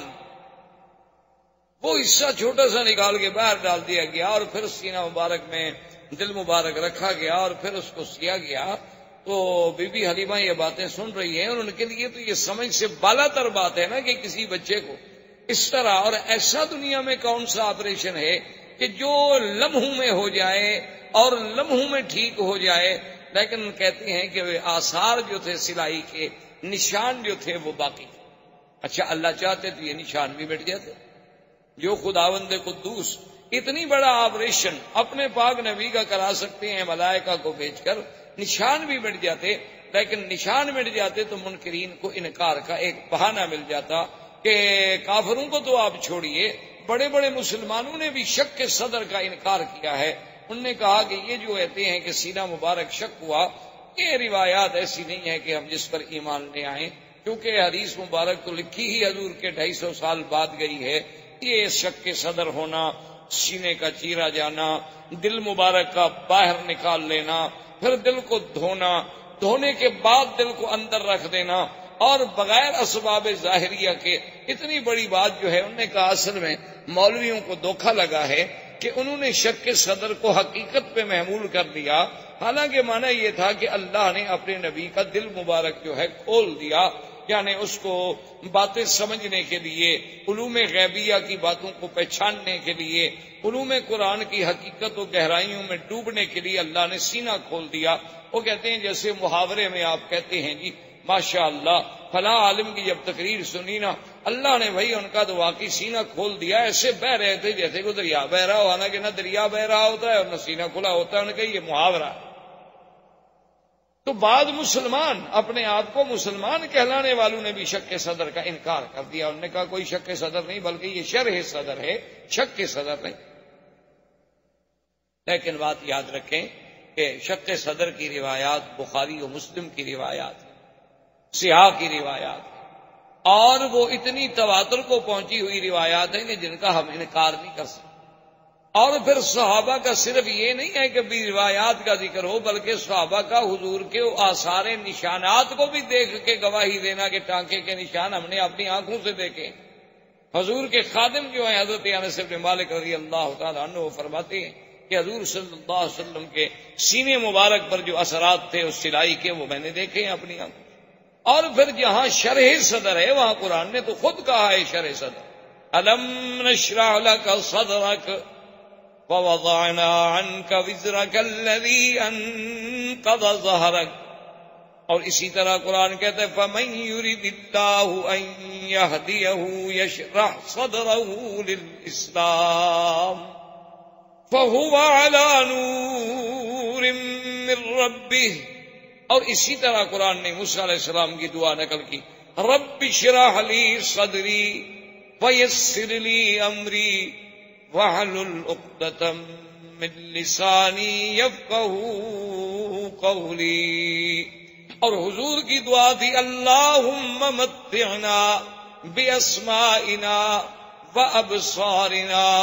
وہ حصہ چھوٹا سا نکال کے باہر ڈال دیا گیا اور پھر سینہ مبارک میں دل مبارک رکھا گیا اور پھر اس کو سیا گیا. تو بی بی حلیمہ یہ باتیں سن رہی ہیں اور ان کے لیے تو یہ سمجھ سے بالا تر بات ہے نا کہ کسی بچے کو اس طرح. اور ایسا دنیا میں کون سا آپریشن ہے کہ جو لمحوں میں ہو جائے اور لمحوں میں ٹھیک ہو جائے. لیکن کہتے ہیں کہ آثار جو تھے سلائی کے، نشان جو تھے وہ باقی. اچھا اللہ چاہتے تو یہ نشان بھی مٹ جاتے. جو خداوند قدوس اتنی بڑا آپریشن اپنے پاک نبی کا کرا سکتے ہیں ملائکہ کو بھیج کر، نشان بھی مٹ جاتے. لیکن نشان مٹ جاتے تو منکرین کو انکار کا ایک بہانہ مل جاتا کہ کافروں کو تو آپ چھوڑیے، بڑے بڑے مسلمانوں نے بھی شک کے صدر کا انکار کیا ہے. انہوں نے کہا کہ یہ جو کہتے ہیں کہ سینہ مبارک شک ہوا، یہ روایات ایسی نہیں ہے کہ ہم جس پر ایمان لے آئیں، کیونکہ حدیث مبارک تو لکھی ہی حضور کے 250 سال بعد گئی ہے. یہ شک کے صدر ہونا، سینے کا چیرا جانا، دل مبارک کا باہر نکال لینا، پھر دل کو دھونا، دھونے کے بعد دل کو اندر رکھ دینا اور بغیر اسباب ظاہریہ کے، اتنی بڑی بات جو ہے. انہوں نے کہا اصل میں مولویوں کو دھوکہ لگا ہے کہ انہوں نے شک کے صدر کو حقیقت پہ محمول کر دیا، حالانکہ معنی یہ تھا کہ اللہ نے اپنے نبی کا دل مبارک جو ہے کھول دیا، یعنی اس کو باتیں سمجھنے کے لیے، علوم غیبیہ کی باتوں کو پہچاننے کے لیے، علوم قرآن کی حقیقت و گہرائیوں میں ڈوبنے کے لیے اللہ نے سینہ کھول دیا. وہ کہتے ہیں جیسے محاورے میں آپ کہتے ہیں جی ماشاء اللہ فلاں عالم کی جب تقریر سنی نا، اللہ نے بھائی ان کا تو واقعی سینہ کھول دیا، ایسے بہ رہے تھے جیسے کہ دریا بہ رہا ہو، حالانکہ نہ دریا بہ رہا ہوتا ہے اور نہ سینہ کھلا ہوتا ہے. ان کا یہ محاورہ. تو بعض مسلمان اپنے آپ کو مسلمان کہلانے والوں نے بھی شک کے صدر کا انکار کر دیا. انہوں نے کہا کوئی شک کے صدر نہیں، بلکہ یہ شرح صدر ہے، شک کے صدر نہیں. لیکن بات یاد رکھیں کہ شک کے صدر کی روایات بخاری و مسلم کی روایات ہیں، سیاح کی روایات ہیں، اور وہ اتنی تواتر کو پہنچی ہوئی روایات ہیں کہ جن کا ہم انکار نہیں کر سکتے. اور پھر صحابہ کا صرف یہ نہیں ہے کہ بھی روایات کا ذکر ہو، بلکہ صحابہ کا حضور کے آثار نشانات کو بھی دیکھ کے گواہی دینا کہ ٹانکے کے نشان ہم نے اپنی آنکھوں سے دیکھے. حضور کے خادم جو ہیں حضرت انس بن مالک رضی اللہ تعالیٰ عنہ، وہ فرماتے ہیں کہ حضور صلی اللہ علیہ وسلم کے سینے مبارک پر جو اثرات تھے اس سلائی کے، وہ میں نے دیکھے ہیں اپنی آنکھوں. اور پھر جہاں شرح صدر ہے وہاں قرآن نے تو خود کہا ہے شرح صدر، الم نشرح لک صدرک ووضعنا عنك وزرك الذي انقض ظهرك. اور اسی طرح قرآن کہتا ہے فمن يرد الله ان يهديه يشرح صدره للاسلام فهو على نور من ربه. اور اسی طرح قرآن نے موسیٰ علیہ السلام کی دعا نقل کی، رب اشرح لي صدري ويسر لي امري وَاحْلُلْ عُقْدَةً مِّن لِّسَانِي يَفْقَهُوا قَوْلِي. اور حضور کی دعا تھی اللہم متعنا بِأَسْمَائِنَا وَأَبْصَارِنَا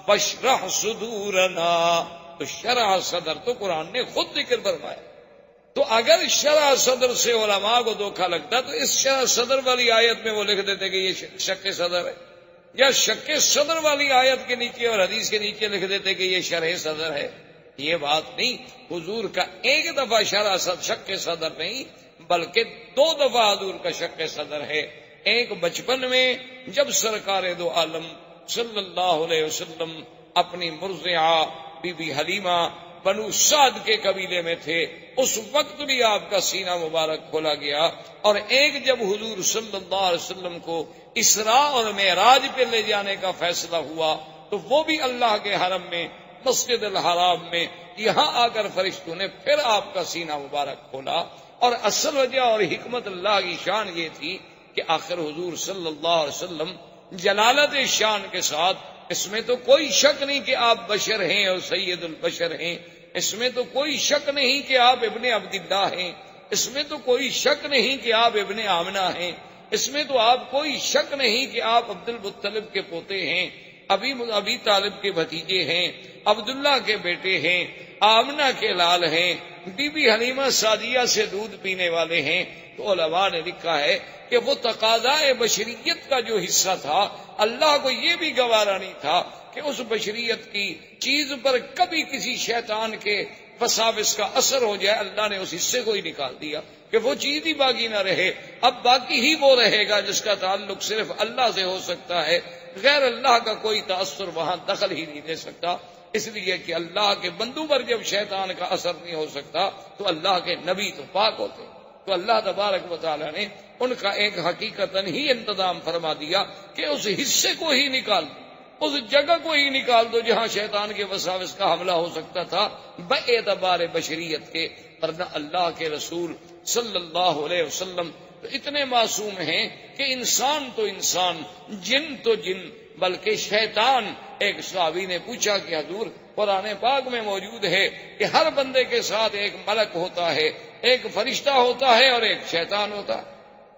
وَاشْرَحْ صُدُورَنَا. تو شرح صدر تو قرآن نے خود ذکر فرمایا. تو اگر شرح صدر سے علماء کو دھوکہ لگتا تو اس شرح صدر والی آیت میں وہ لکھ دیتے کہ یہ شک صدر ہے، یا شک صدر والی آیت کے نیچے اور حدیث کے نیچے لکھ دیتے کہ یہ شرح صدر ہے۔ یہ بات نہیں، حضور کا ایک دفعہ شرح شک صدر نہیں بلکہ 2 دفعہ حضور کا شک صدر ہے۔ ایک بچپن میں جب سرکار دو عالم صلی اللہ علیہ وسلم اپنی مرضعہ بی بی حلیمہ بنو سعد کے قبیلے میں تھے، اس وقت بھی آپ کا سینہ مبارک کھولا گیا، اور ایک جب حضور صلی اللہ علیہ وسلم کو اسراء اور معراج پہ لے جانے کا فیصلہ ہوا تو وہ بھی اللہ کے حرم میں مسجد الحرام میں یہاں آ کر فرشتوں نے پھر آپ کا سینہ مبارک کھولا۔ اور اصل وجہ اور حکمت اللہ کی شان یہ تھی کہ آخر حضور صلی اللہ علیہ وسلم جلالت شان کے ساتھ، اس میں تو کوئی شک نہیں کہ آپ بشر ہیں اور سید البشر ہیں، اس میں تو کوئی شک نہیں کہ آپ ابن عبداللہ ہیں، اس میں تو کوئی شک نہیں کہ آپ ابن آمنہ ہیں، اس میں تو آپ کوئی شک نہیں کہ آپ عبد المطلب کے پوتے ہیں، ابی طالب کے بھتیجے ہیں، عبداللہ کے بیٹے ہیں، آمنہ کے لال ہیں، بی بی حلیمہ سعدیہ سے دودھ پینے والے ہیں۔ تو علماء نے لکھا ہے کہ وہ تقاضائے بشریت کا جو حصہ تھا، اللہ کو یہ بھی گوارا نہیں تھا کہ اس بشریت کی چیز پر کبھی کسی شیطان کے وساوس کا اثر ہو جائے۔ اللہ نے اس حصے کو ہی نکال دیا کہ وہ چیز ہی باقی نہ رہے، اب باقی ہی وہ رہے گا جس کا تعلق صرف اللہ سے ہو سکتا ہے، غیر اللہ کا کوئی تاثر وہاں دخل ہی نہیں دے سکتا، اس لیے کہ اللہ کے بندوں پر جب شیطان کا اثر نہیں ہو سکتا تو اللہ کے نبی تو پاک ہوتے۔ تو اللہ تبارک و تعالی نے ان کا ایک حقیقتاً ہی انتظام فرما دیا کہ اس حصے کو ہی نکال دو، اس جگہ کو ہی نکال دو جہاں شیطان کے وساوس کا حملہ ہو سکتا تھا باعتبار بشریت کے۔ ورنہ اللہ کے رسول صلی اللہ علیہ وسلم تو اتنے معصوم ہیں کہ انسان تو انسان، جن تو جن، بلکہ شیطان۔ ایک صحابی نے پوچھا کہ حضور قرآن پاک میں موجود ہے کہ ہر بندے کے ساتھ ایک ملک ہوتا ہے، ایک فرشتہ ہوتا ہے اور ایک شیطان ہوتا ہے،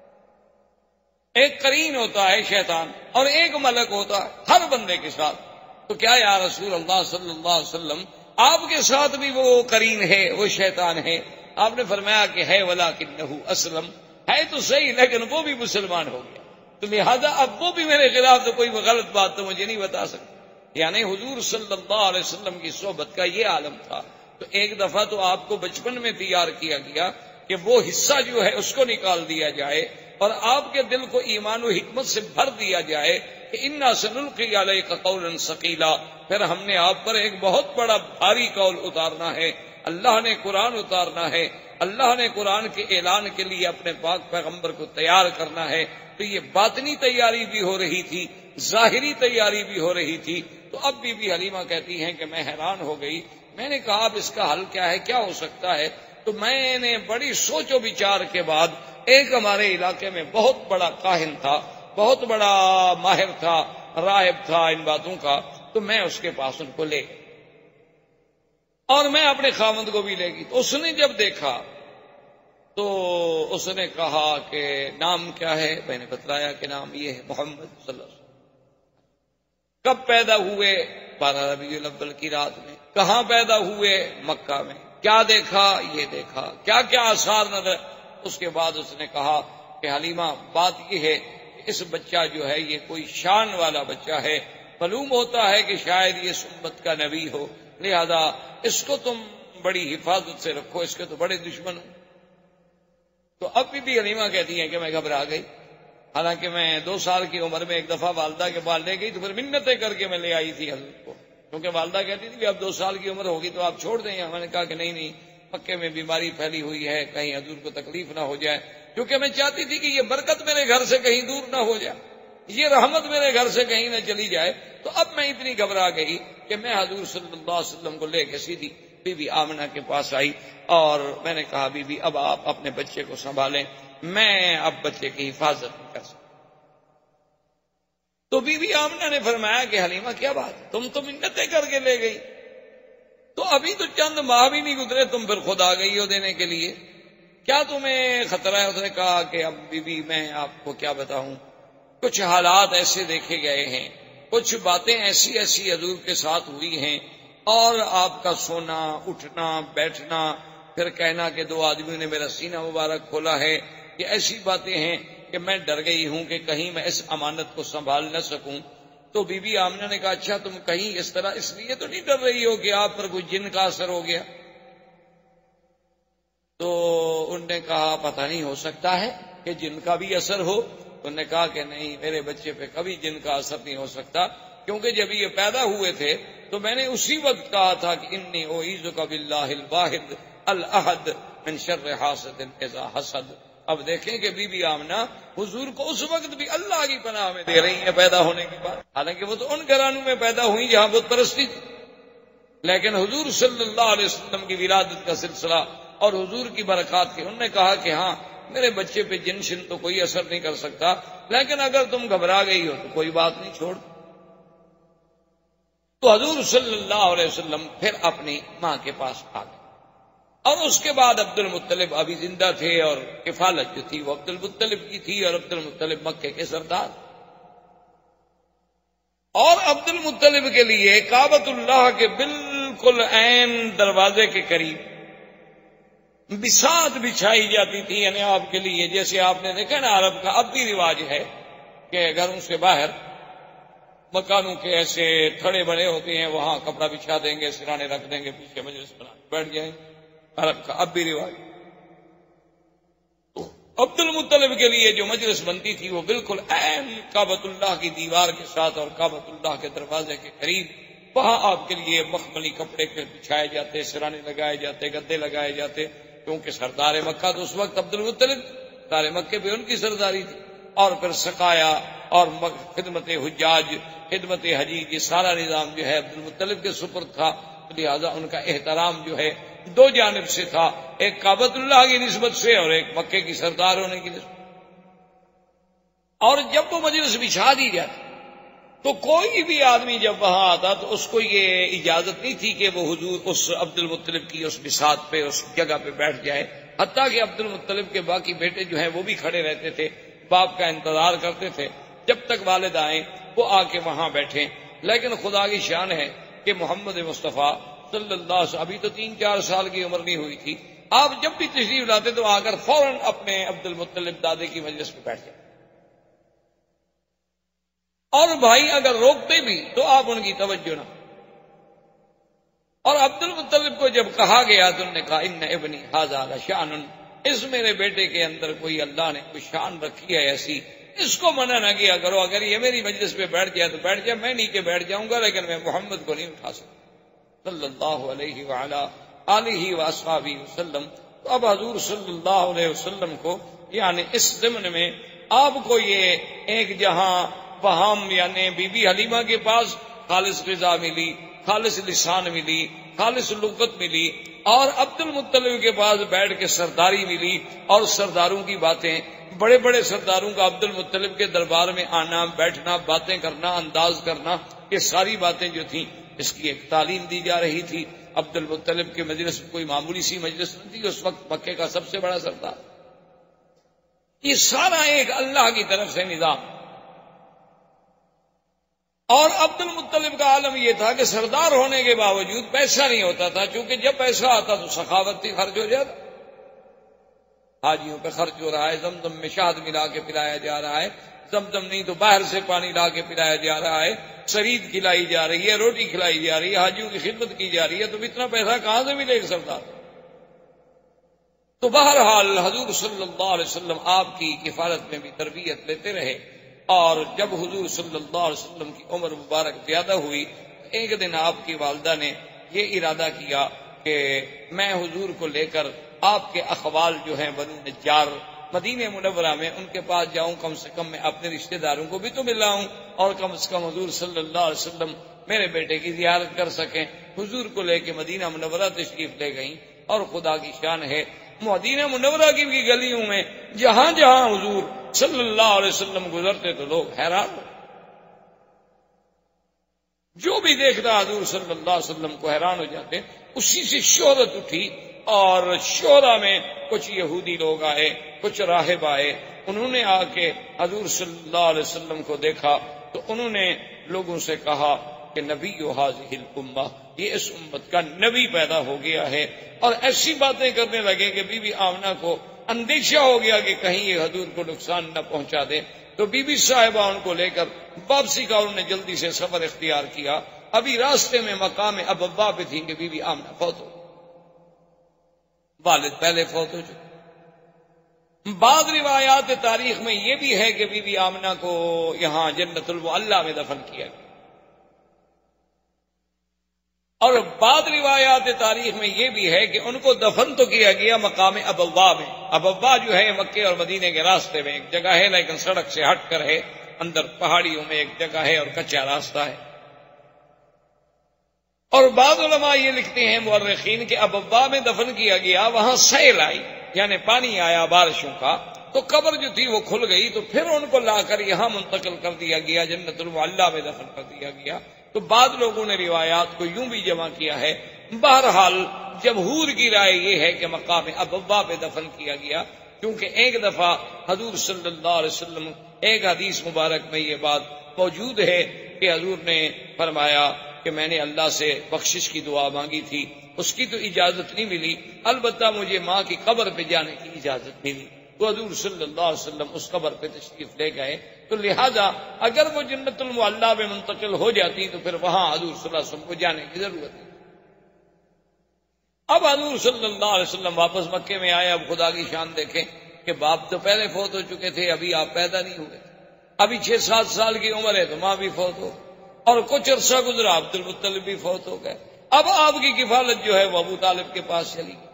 ایک قرین ہوتا ہے شیطان اور ایک ملک ہوتا ہے ہر بندے کے ساتھ، تو کیا یا رسول اللہ صلی اللہ علیہ وسلم آپ کے ساتھ بھی وہ قرین ہے، وہ شیطان ہے؟ آپ نے فرمایا کہ ہے ولکنہ اسلم، ہے تو صحیح لیکن وہ بھی مسلمان ہو گیا، تو لہذا اب وہ بھی میرے خلاف تو کوئی غلط بات تو مجھے نہیں بتا سکتا۔ یعنی حضور صلی اللہ علیہ وسلم کی صحبت کا یہ عالم تھا۔ تو ایک دفعہ تو آپ کو بچپن میں تیار کیا گیا کہ وہ حصہ جو ہے اس کو نکال دیا جائے اور آپ کے دل کو ایمان و حکمت سے بھر دیا جائے کہ انا سنلقی علیک قولا ثقیلا، پھر ہم نے آپ پر ایک بہت بڑا بھاری قول اتارنا ہے، اللہ نے قرآن اتارنا ہے، اللہ نے قرآن کے اعلان کے لیے اپنے پاک پیغمبر کو تیار کرنا ہے۔ تو یہ باطنی تیاری بھی ہو رہی تھی، ظاہری تیاری بھی ہو رہی تھی۔ تو اب بی بی حلیمہ کہتی ہیں کہ میں حیران ہو گئی، میں نے کہا اب اس کا حل کیا ہے، کیا ہو سکتا ہے؟ تو میں نے بڑی سوچ و بچار کے بعد، ایک ہمارے علاقے میں بہت بڑا کاہن تھا، بہت بڑا ماہر تھا، راہب تھا ان باتوں کا، تو میں اس کے پاس ان کو لے گئی اور میں اپنے خاوند کو بھی لے گئی۔ تو اس نے جب دیکھا تو اس نے کہا کہ نام کیا ہے؟ میں نے بتلایا کہ نام یہ ہے محمد صلی اللہ علیہ وسلم۔ کب پیدا ہوئے؟ 12 ربیع الاول کی رات میں۔ کہاں پیدا ہوئے؟ مکہ میں۔ کیا دیکھا؟ یہ دیکھا۔ کیا کیا آثار نظر؟ اس کے بعد اس نے کہا کہ حلیمہ بات یہ ہے کہ اس بچہ جو ہے یہ کوئی شان والا بچہ ہے، معلوم ہوتا ہے کہ شاید یہ سنت کا نبی ہو، لہذا اس کو تم بڑی حفاظت سے رکھو، اس کے تو بڑے دشمن ہو۔ تو اب بھی حلیمہ کہتی ہیں کہ میں گھبرا گئی، حالانکہ میں 2 سال کی عمر میں ایک دفعہ والدہ کے پاس لے گئی تو پھر منتیں کر کے میں لے آئی تھی حضرت کو، کیونکہ والدہ کہتی تھی کہ اب 2 سال کی عمر ہوگی تو آپ چھوڑ دیں۔ میں نے کہا کہ نہیں، مکے میں بیماری پھیلی ہوئی ہے، کہیں حضور کو تکلیف نہ ہو جائے، کیونکہ میں چاہتی تھی کہ یہ برکت میرے گھر سے کہیں دور نہ ہو جائے، یہ رحمت میرے گھر سے کہیں نہ چلی جائے۔ تو اب میں اتنی گھبرا گئی کہ میں حضور صلی اللہ علیہ وسلم کو لے کے سیدھی بی بی آمنہ کے پاس آئی اور میں نے کہا بی بی اب آپ اپنے بچے کو سنبھالیں، میں اب بچے کی حفاظت نہیں کر سکتا۔ تو بی بی آمنہ نے فرمایا کہ حلیمہ کیا بات ہے، تم تو منتیں کر کے لے گئی، تو ابھی تو چند ماہ بھی نہیں گزرے تم پھر خود آ گئی ہو دینے کے لیے، کیا تمہیں خطرہ ہے؟ اس نے کہا کہ اب بی بی میں آپ کو کیا بتاؤں، کچھ حالات ایسے دیکھے گئے ہیں، کچھ باتیں ایسی حضور کے ساتھ ہوئی ہیں، اور آپ کا سونا اٹھنا بیٹھنا پھر کہنا کہ 2 آدمیوں نے میرا سینہ مبارک کھولا ہے. یہ ایسی باتیں ہیں کہ میں ڈر گئی ہوں کہ کہیں میں اس امانت کو سنبھال نہ سکوں. تو بی بی آمنہ نے کہا اچھا تم کہیں اس طرح اس لیے تو نہیں ڈر رہی ہو کہ آپ پر کوئی جن کا اثر ہو گیا؟ تو ان نے کہا پتہ نہیں، ہو سکتا ہے کہ جن کا بھی اثر ہو. انہوں نے کہا کہ نہیں، میرے بچے پہ کبھی جن کا اثر نہیں ہو سکتا، کیونکہ جب یہ پیدا ہوئے تھے تو میں نے اسی وقت کہا تھا کہ انی اعیذک باللہ الواحد الاحد من شر حاسد اذا حسد. اب دیکھیں کہ بی بی آمنہ حضور کو اس وقت بھی اللہ کی پناہ میں دے رہی ہیں پیدا ہونے کے بعد، حالانکہ وہ تو ان گھرانوں میں پیدا ہوئی جہاں بت پرستی تھی. لیکن حضور صلی اللہ علیہ وسلم کی ولادت کا سلسلہ اور حضور کی برکات کے، انہوں نے کہا کہ ہاں میرے بچے پہ جن شن تو کوئی اثر نہیں کر سکتا، لیکن اگر تم گھبرا گئی ہو تو کوئی بات نہیں، چھوڑ. تو حضور صلی اللہ علیہ وسلم پھر اپنی ماں کے پاس آ گئے. اور اس کے بعد عبد المطلب ابھی زندہ تھے اور کفالت جو تھی وہ عبد المطلب کی تھی، اور عبد المطلب مکے کے سردار. اور عبد المطلب کے لیے کعبۃ اللہ کے بالکل عین دروازے کے قریب بساط بچھائی جاتی تھی، یعنی آپ کے لیے جیسے آپ نے دیکھا نا عرب کا اب بھی رواج ہے کہ گھروں سے باہر مکانوں کے ایسے تھڑے بنے ہوتے ہیں، وہاں کپڑا بچھا دیں گے، سرانے رکھ دیں گے، پیچھے مجلس بنا بیٹھ جائیں گے. عرب کا اب بھی رواج. تو عبد المطلب کے لیے جو مجلس بنتی تھی وہ بالکل عین کعبۃ اللہ کی دیوار کے ساتھ اور کعبۃ اللہ کے دروازے کے قریب، وہاں آپ کے لیے مخملی کپڑے بچھائے جاتے، سرانے لگائے جاتے، گدے لگائے جاتے، کیونکہ سردار مکہ تو اس وقت عبد المطلب، سارے مکے پہ ان کی سرداری تھی. اور پھر سقایا اور خدمت حجاج، خدمت حجیج، یہ سارا نظام جو ہے عبد المطلب کے سپرد تھا. لہذا ان کا احترام جو ہے 2 جانب سے تھا، ایک کعبۃ اللہ کی نسبت سے اور ایک مکے کی سردار ہونے کی نسبت. اور جب وہ مجلس بچھا دی جاتی تو کوئی بھی آدمی جب وہاں آتا تو اس کو یہ اجازت نہیں تھی کہ وہ حضور اس عبد المطلب کی اس بساط پہ، اس جگہ پہ بیٹھ جائے. حتیٰ کہ عبد المطلب کے باقی بیٹے جو ہیں وہ بھی کھڑے رہتے تھے، باپ کا انتظار کرتے تھے جب تک والد آئیں وہ آ کے وہاں بیٹھیں. لیکن خدا کی شان ہے کہ محمد مصطفیٰ صلی اللہ علیہ وسلم ابھی تو 3-4 سال کی عمر نہیں ہوئی تھی، آپ جب بھی تشریف لاتے تو آ کر فوراً اپنے عبد المطلب دادے کی مجلس پہ بیٹھ جائیں. اور بھائی اگر روکتے بھی تو آپ ان کی توجہ نہ. اور عبد المطلب کو جب کہا گیا تو انہوں نے کہا ان ابنی ھذا لشأن، اس میرے بیٹے کے اندر کوئی اللہ نے کوئی شان رکھی ہے ایسی، اس کو منع نہ کیا کرو. اگر یہ میری مجلس پہ بیٹھ جائے تو بیٹھ جائے، میں نیچے بیٹھ جاؤں گا، لیکن میں محمد کو نہیں اٹھا سکتا صلی اللہ علیہ وعلی آلہ واصحابہ وسلم. تو اب حضور صلی اللہ علیہ وسلم کو یعنی اس ضمن میں آپ کو یہ ایک جہاں وہاں یعنی بی بی حلیمہ کے پاس خالص غذا ملی، خالص لسان ملی، خالص لغت ملی، اور عبد المطلب کے پاس بیٹھ کے سرداری ملی اور سرداروں کی باتیں، بڑے بڑے سرداروں کا عبد المطلب کے دربار میں آنا، بیٹھنا، باتیں کرنا، انداز کرنا، یہ ساری باتیں جو تھیں اس کی ایک تعلیم دی جا رہی تھی. عبد المطلب کے مجلس کوئی معمولی سی مجلس نہیں تھی، اس وقت مکے کا سب سے بڑا سردار. یہ سارا ایک اللہ کی طرف سے نظام. اور عبد المطلب کا عالم یہ تھا کہ سردار ہونے کے باوجود پیسہ نہیں ہوتا تھا، چونکہ جب پیسہ آتا تو سخاوت تھی، خرچ ہو جاتا. حاجیوں پہ خرچ ہو رہا ہے، زمزم میں شہد ملا کے پلایا جا رہا ہے، زمزم نہیں تو باہر سے پانی لا کے پلایا جا رہا ہے، شرید کھلائی جا رہی ہے، روٹی کھلائی جا رہی ہے، حاجیوں کی خدمت کی جا رہی ہے، تو اتنا پیسہ کہاں سے ملے گا سردار؟ تو بہرحال حضور صلی اللہ علیہ وسلم آپ کی کفالت میں بھی تربیت لیتے رہے. اور جب حضور صلی اللہ علیہ وسلم کی عمر مبارک زیادہ ہوئی، ایک دن آپ کی والدہ نے یہ ارادہ کیا کہ میں حضور کو لے کر آپ کے اخوال جو ہیں بنو نجار مدینہ منورہ میں ان کے پاس جاؤں، کم سے کم میں اپنے رشتہ داروں کو بھی تو ملاؤں، اور کم سے کم حضور صلی اللہ علیہ وسلم میرے بیٹے کی زیارت کر سکیں. حضور کو لے کے مدینہ منورہ تشریف لے گئیں، اور خدا کی شان ہے مدینہ منورہ کی بھی گلیوں میں جہاں جہاں حضور صلی اللہ علیہ وسلم گزرتے تو لوگ حیران ہو، جو بھی دیکھتا حضور صلی اللہ علیہ وسلم کو حیران ہو جاتے. اسی سے شہرت اٹھی، اور شعرا میں کچھ یہودی لوگ آئے، کچھ راہب آئے، انہوں نے آ کے حضور صلی اللہ علیہ وسلم کو دیکھا تو انہوں نے لوگوں سے کہا کہ نبی ھذہ الامہ، یہ اس امت کا نبی پیدا ہو گیا ہے، اور ایسی باتیں کرنے لگے کہ بی بی آمنہ کو اندیشہ ہو گیا کہ کہیں یہ حضور کو نقصان نہ پہنچا دے، تو بی بی صاحبہ ان کو لے کر واپسی کا انہوں نے جلدی سے سفر اختیار کیا۔ ابھی راستے میں مقام ابوا پہ تھی کہ بی بی آمنہ فوت ہو، والد پہلے فوت ہو چکے۔ بعض روایات تاریخ میں یہ بھی ہے کہ بی بی آمنہ کو یہاں جنت المعلی میں دفن کیا گیا، اور بعض روایات تاریخ میں یہ بھی ہے کہ ان کو دفن تو کیا گیا مقام ابوا میں۔ ابوا جو ہے مکے اور مدینے کے راستے میں ایک جگہ ہے، لیکن سڑک سے ہٹ کر ہے، اندر پہاڑیوں میں ایک جگہ ہے اور کچا راستہ ہے۔ اور بعض علماء یہ لکھتے ہیں مورخین کہ ابوا میں دفن کیا گیا، وہاں سیل آئی یعنی پانی آیا بارشوں کا، تو قبر جو تھی وہ کھل گئی، تو پھر ان کو لا کر یہاں منتقل کر دیا گیا، جنت المعلی میں دفن کر دیا گیا۔ تو بعض لوگوں نے روایات کو یوں بھی جمع کیا ہے۔ بہرحال جمہور کی رائے یہ ہے کہ مقام ابوا پہ دفن کیا گیا، کیونکہ ایک دفعہ حضور صلی اللہ علیہ وسلم، ایک حدیث مبارک میں یہ بات موجود ہے کہ حضور نے فرمایا کہ میں نے اللہ سے بخشش کی دعا مانگی تھی، اس کی تو اجازت نہیں ملی، البتہ مجھے ماں کی قبر پہ جانے کی اجازت ملی، تو حضور صلی اللہ علیہ وسلم اس قبر پہ تشریف لے گئے۔ تو لہذا اگر وہ جنت المعلی میں منتقل ہو جاتی تو پھر وہاں حضور صلی اللہ علیہ وسلم کو جانے کی ضرورت نہیں۔ اب حضور صلی اللہ علیہ وسلم واپس مکے میں آئے۔ اب خدا کی شان دیکھیں کہ باپ تو پہلے فوت ہو چکے تھے، ابھی آپ پیدا نہیں ہوئے، ابھی 6-7 سال کی عمر ہے تو ماں بھی فوت ہو، اور کچھ عرصہ گزرا عبد المطلب بھی فوت ہو گئے۔ اب آپ کی کفالت جو ہے وہ ابو طالب کے پاس چلی گئی۔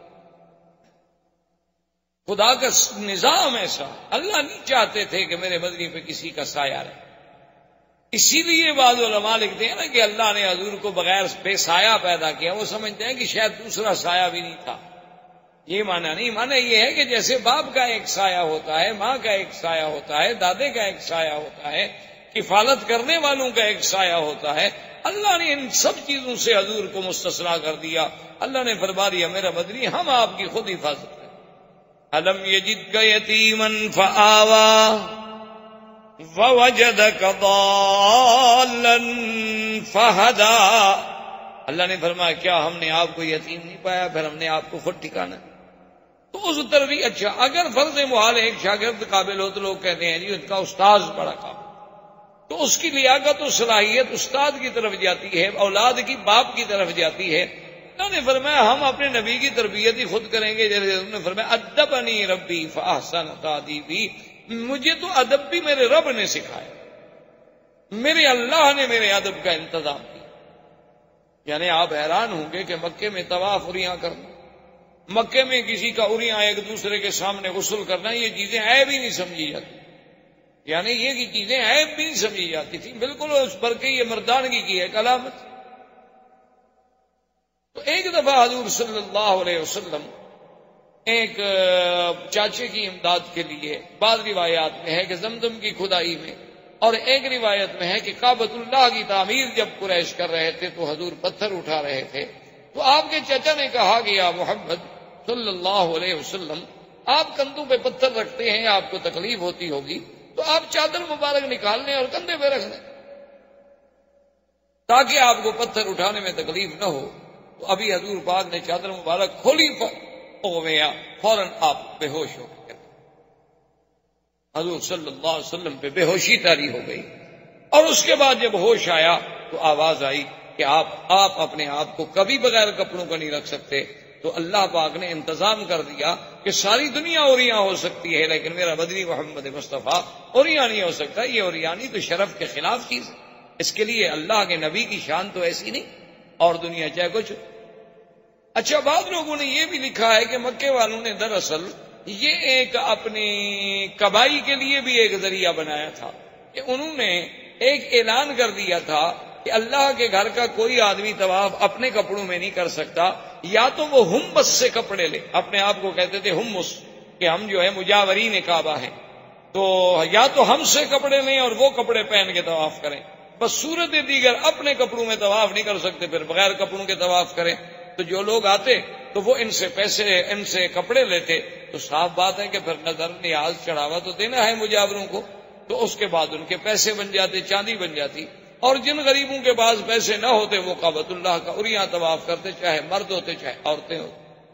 خدا کا نظام ایسا، اللہ نہیں چاہتے تھے کہ میرے مدنی پہ کسی کا سایہ رہے، اسی لیے بعض علماء لکھتے ہیں نا کہ اللہ نے حضور کو بغیر بے سایہ پیدا کیا، وہ سمجھتے ہیں کہ شاید دوسرا سایہ بھی نہیں تھا۔ یہ معنی نہیں، معنی یہ ہے کہ جیسے باپ کا ایک سایہ ہوتا ہے، ماں کا ایک سایہ ہوتا ہے، دادے کا ایک سایہ ہوتا ہے، کفالت کرنے والوں کا ایک سایہ ہوتا ہے، اللہ نے ان سب چیزوں سے حضور کو مستثنیٰ کر دیا۔ اللہ نے فرما دیا میرا مدنی ہم آپ کی خود حفاظت کریں۔ أَلَمْ يَجِدْكَ يَتِيمًا فَآوَى وَوَجَدَكَ ضَالًّا فَهَدَى، اللہ نے فرمایا کیا ہم نے آپ کو یتیم نہیں پایا، پھر ہم نے آپ کو خود ٹھکانا۔ تو اس طرح اچھا اگر فرض محال ایک شاگرد قابل ہو تو لوگ کہتے ہیں جی ان کا استاذ بڑا قابل، تو اس کی لیاقت و صلاحیت استاد کی طرف جاتی ہے، اولاد کی باپ کی طرف جاتی ہے۔ اللہ نے فرمایا ہم اپنے نبی کی تربیت ہی خود کریں گے، جیسے انہوں نے فرمایا ادبنی ربی فاحسن تادیبی، مجھے تو ادب بھی میرے رب نے سکھایا، میرے اللہ نے میرے ادب کا انتظام کیا۔ یعنی آپ حیران ہوں گے کہ مکے میں طواف اریاں کرنا، مکے میں کسی کا اریاں ایک دوسرے کے سامنے غسل کرنا، یہ چیزیں عیب ہی نہیں سمجھی جاتی، یعنی یہ چیزیں عیب بھی نہیں سمجھی جاتی تھی، بالکل اس پر کے یہ مردانگی کی ایک علامت۔ تو ایک دفعہ حضور صلی اللہ علیہ وسلم ایک چاچے کی امداد کے لیے، بعض روایات میں ہے کہ زمزم کی کھدائی میں، اور ایک روایت میں ہے کہ کعبۃ اللہ کی تعمیر جب قریش کر رہے تھے تو حضور پتھر اٹھا رہے تھے، تو آپ کے چچا نے کہا کہ یا محمد صلی اللہ علیہ وسلم آپ کندھوں پہ پتھر رکھتے ہیں، آپ کو تکلیف ہوتی ہوگی، تو آپ چادر مبارک نکال لیں اور کندھے پہ رکھ لیں تاکہ آپ کو پتھر اٹھانے میں تکلیف نہ ہو۔ تو ابھی حضور پاک نے چادر مبارک کھولی فوراً آپ بے ہوش ہو گئے، حضور صلی اللہ علیہ وسلم پہ بے ہوشی طاری ہو گئی، اور اس کے بعد جب ہوش آیا تو آواز آئی کہ آپ اپنے آپ کو کبھی بغیر کپڑوں کا نہیں رکھ سکتے۔ تو اللہ پاک نے انتظام کر دیا کہ ساری دنیا اوریاں ہو سکتی ہے لیکن میرا مدنی محمد مصطفیٰ اوریاں نہیں ہو سکتا، یہ اوریانی تو شرف کے خلاف چیز ہے، اس کے لیے اللہ کے نبی کی شان تو ایسی نہیں، اور دنیا چاہے کچھ۔ اچھا بعض لوگوں نے یہ بھی لکھا ہے کہ مکے والوں نے دراصل یہ ایک اپنی کبائی کے لیے بھی ایک ذریعہ بنایا تھا کہ انہوں نے ایک اعلان کر دیا تھا کہ اللہ کے گھر کا کوئی آدمی طواف اپنے کپڑوں میں نہیں کر سکتا، یا تو وہ ہمس سے کپڑے لے، اپنے آپ کو کہتے تھے ہمس کہ ہم جو ہے مجاورین کعبہ ہیں، تو یا تو ہم سے کپڑے لیں اور وہ کپڑے پہن کے طواف کریں، بس صورت دیگر اپنے کپڑوں میں طواف نہیں کر سکتے، پھر بغیر کپڑوں کے طواف کریں۔ تو جو لوگ آتے تو وہ ان سے پیسے، ان سے کپڑے لیتے، تو صاف بات ہے کہ پھر نظر نیاز چڑھاوا تو دینا ہے مجاوروں کو، تو اس کے بعد ان کے پیسے بن جاتے، چاندی بن جاتی۔ اور جن غریبوں کے پاس پیسے نہ ہوتے وہ کعبۃ اللہ کا عریاں طواف کرتے، چاہے مرد ہوتے چاہے عورتیں ہوتے.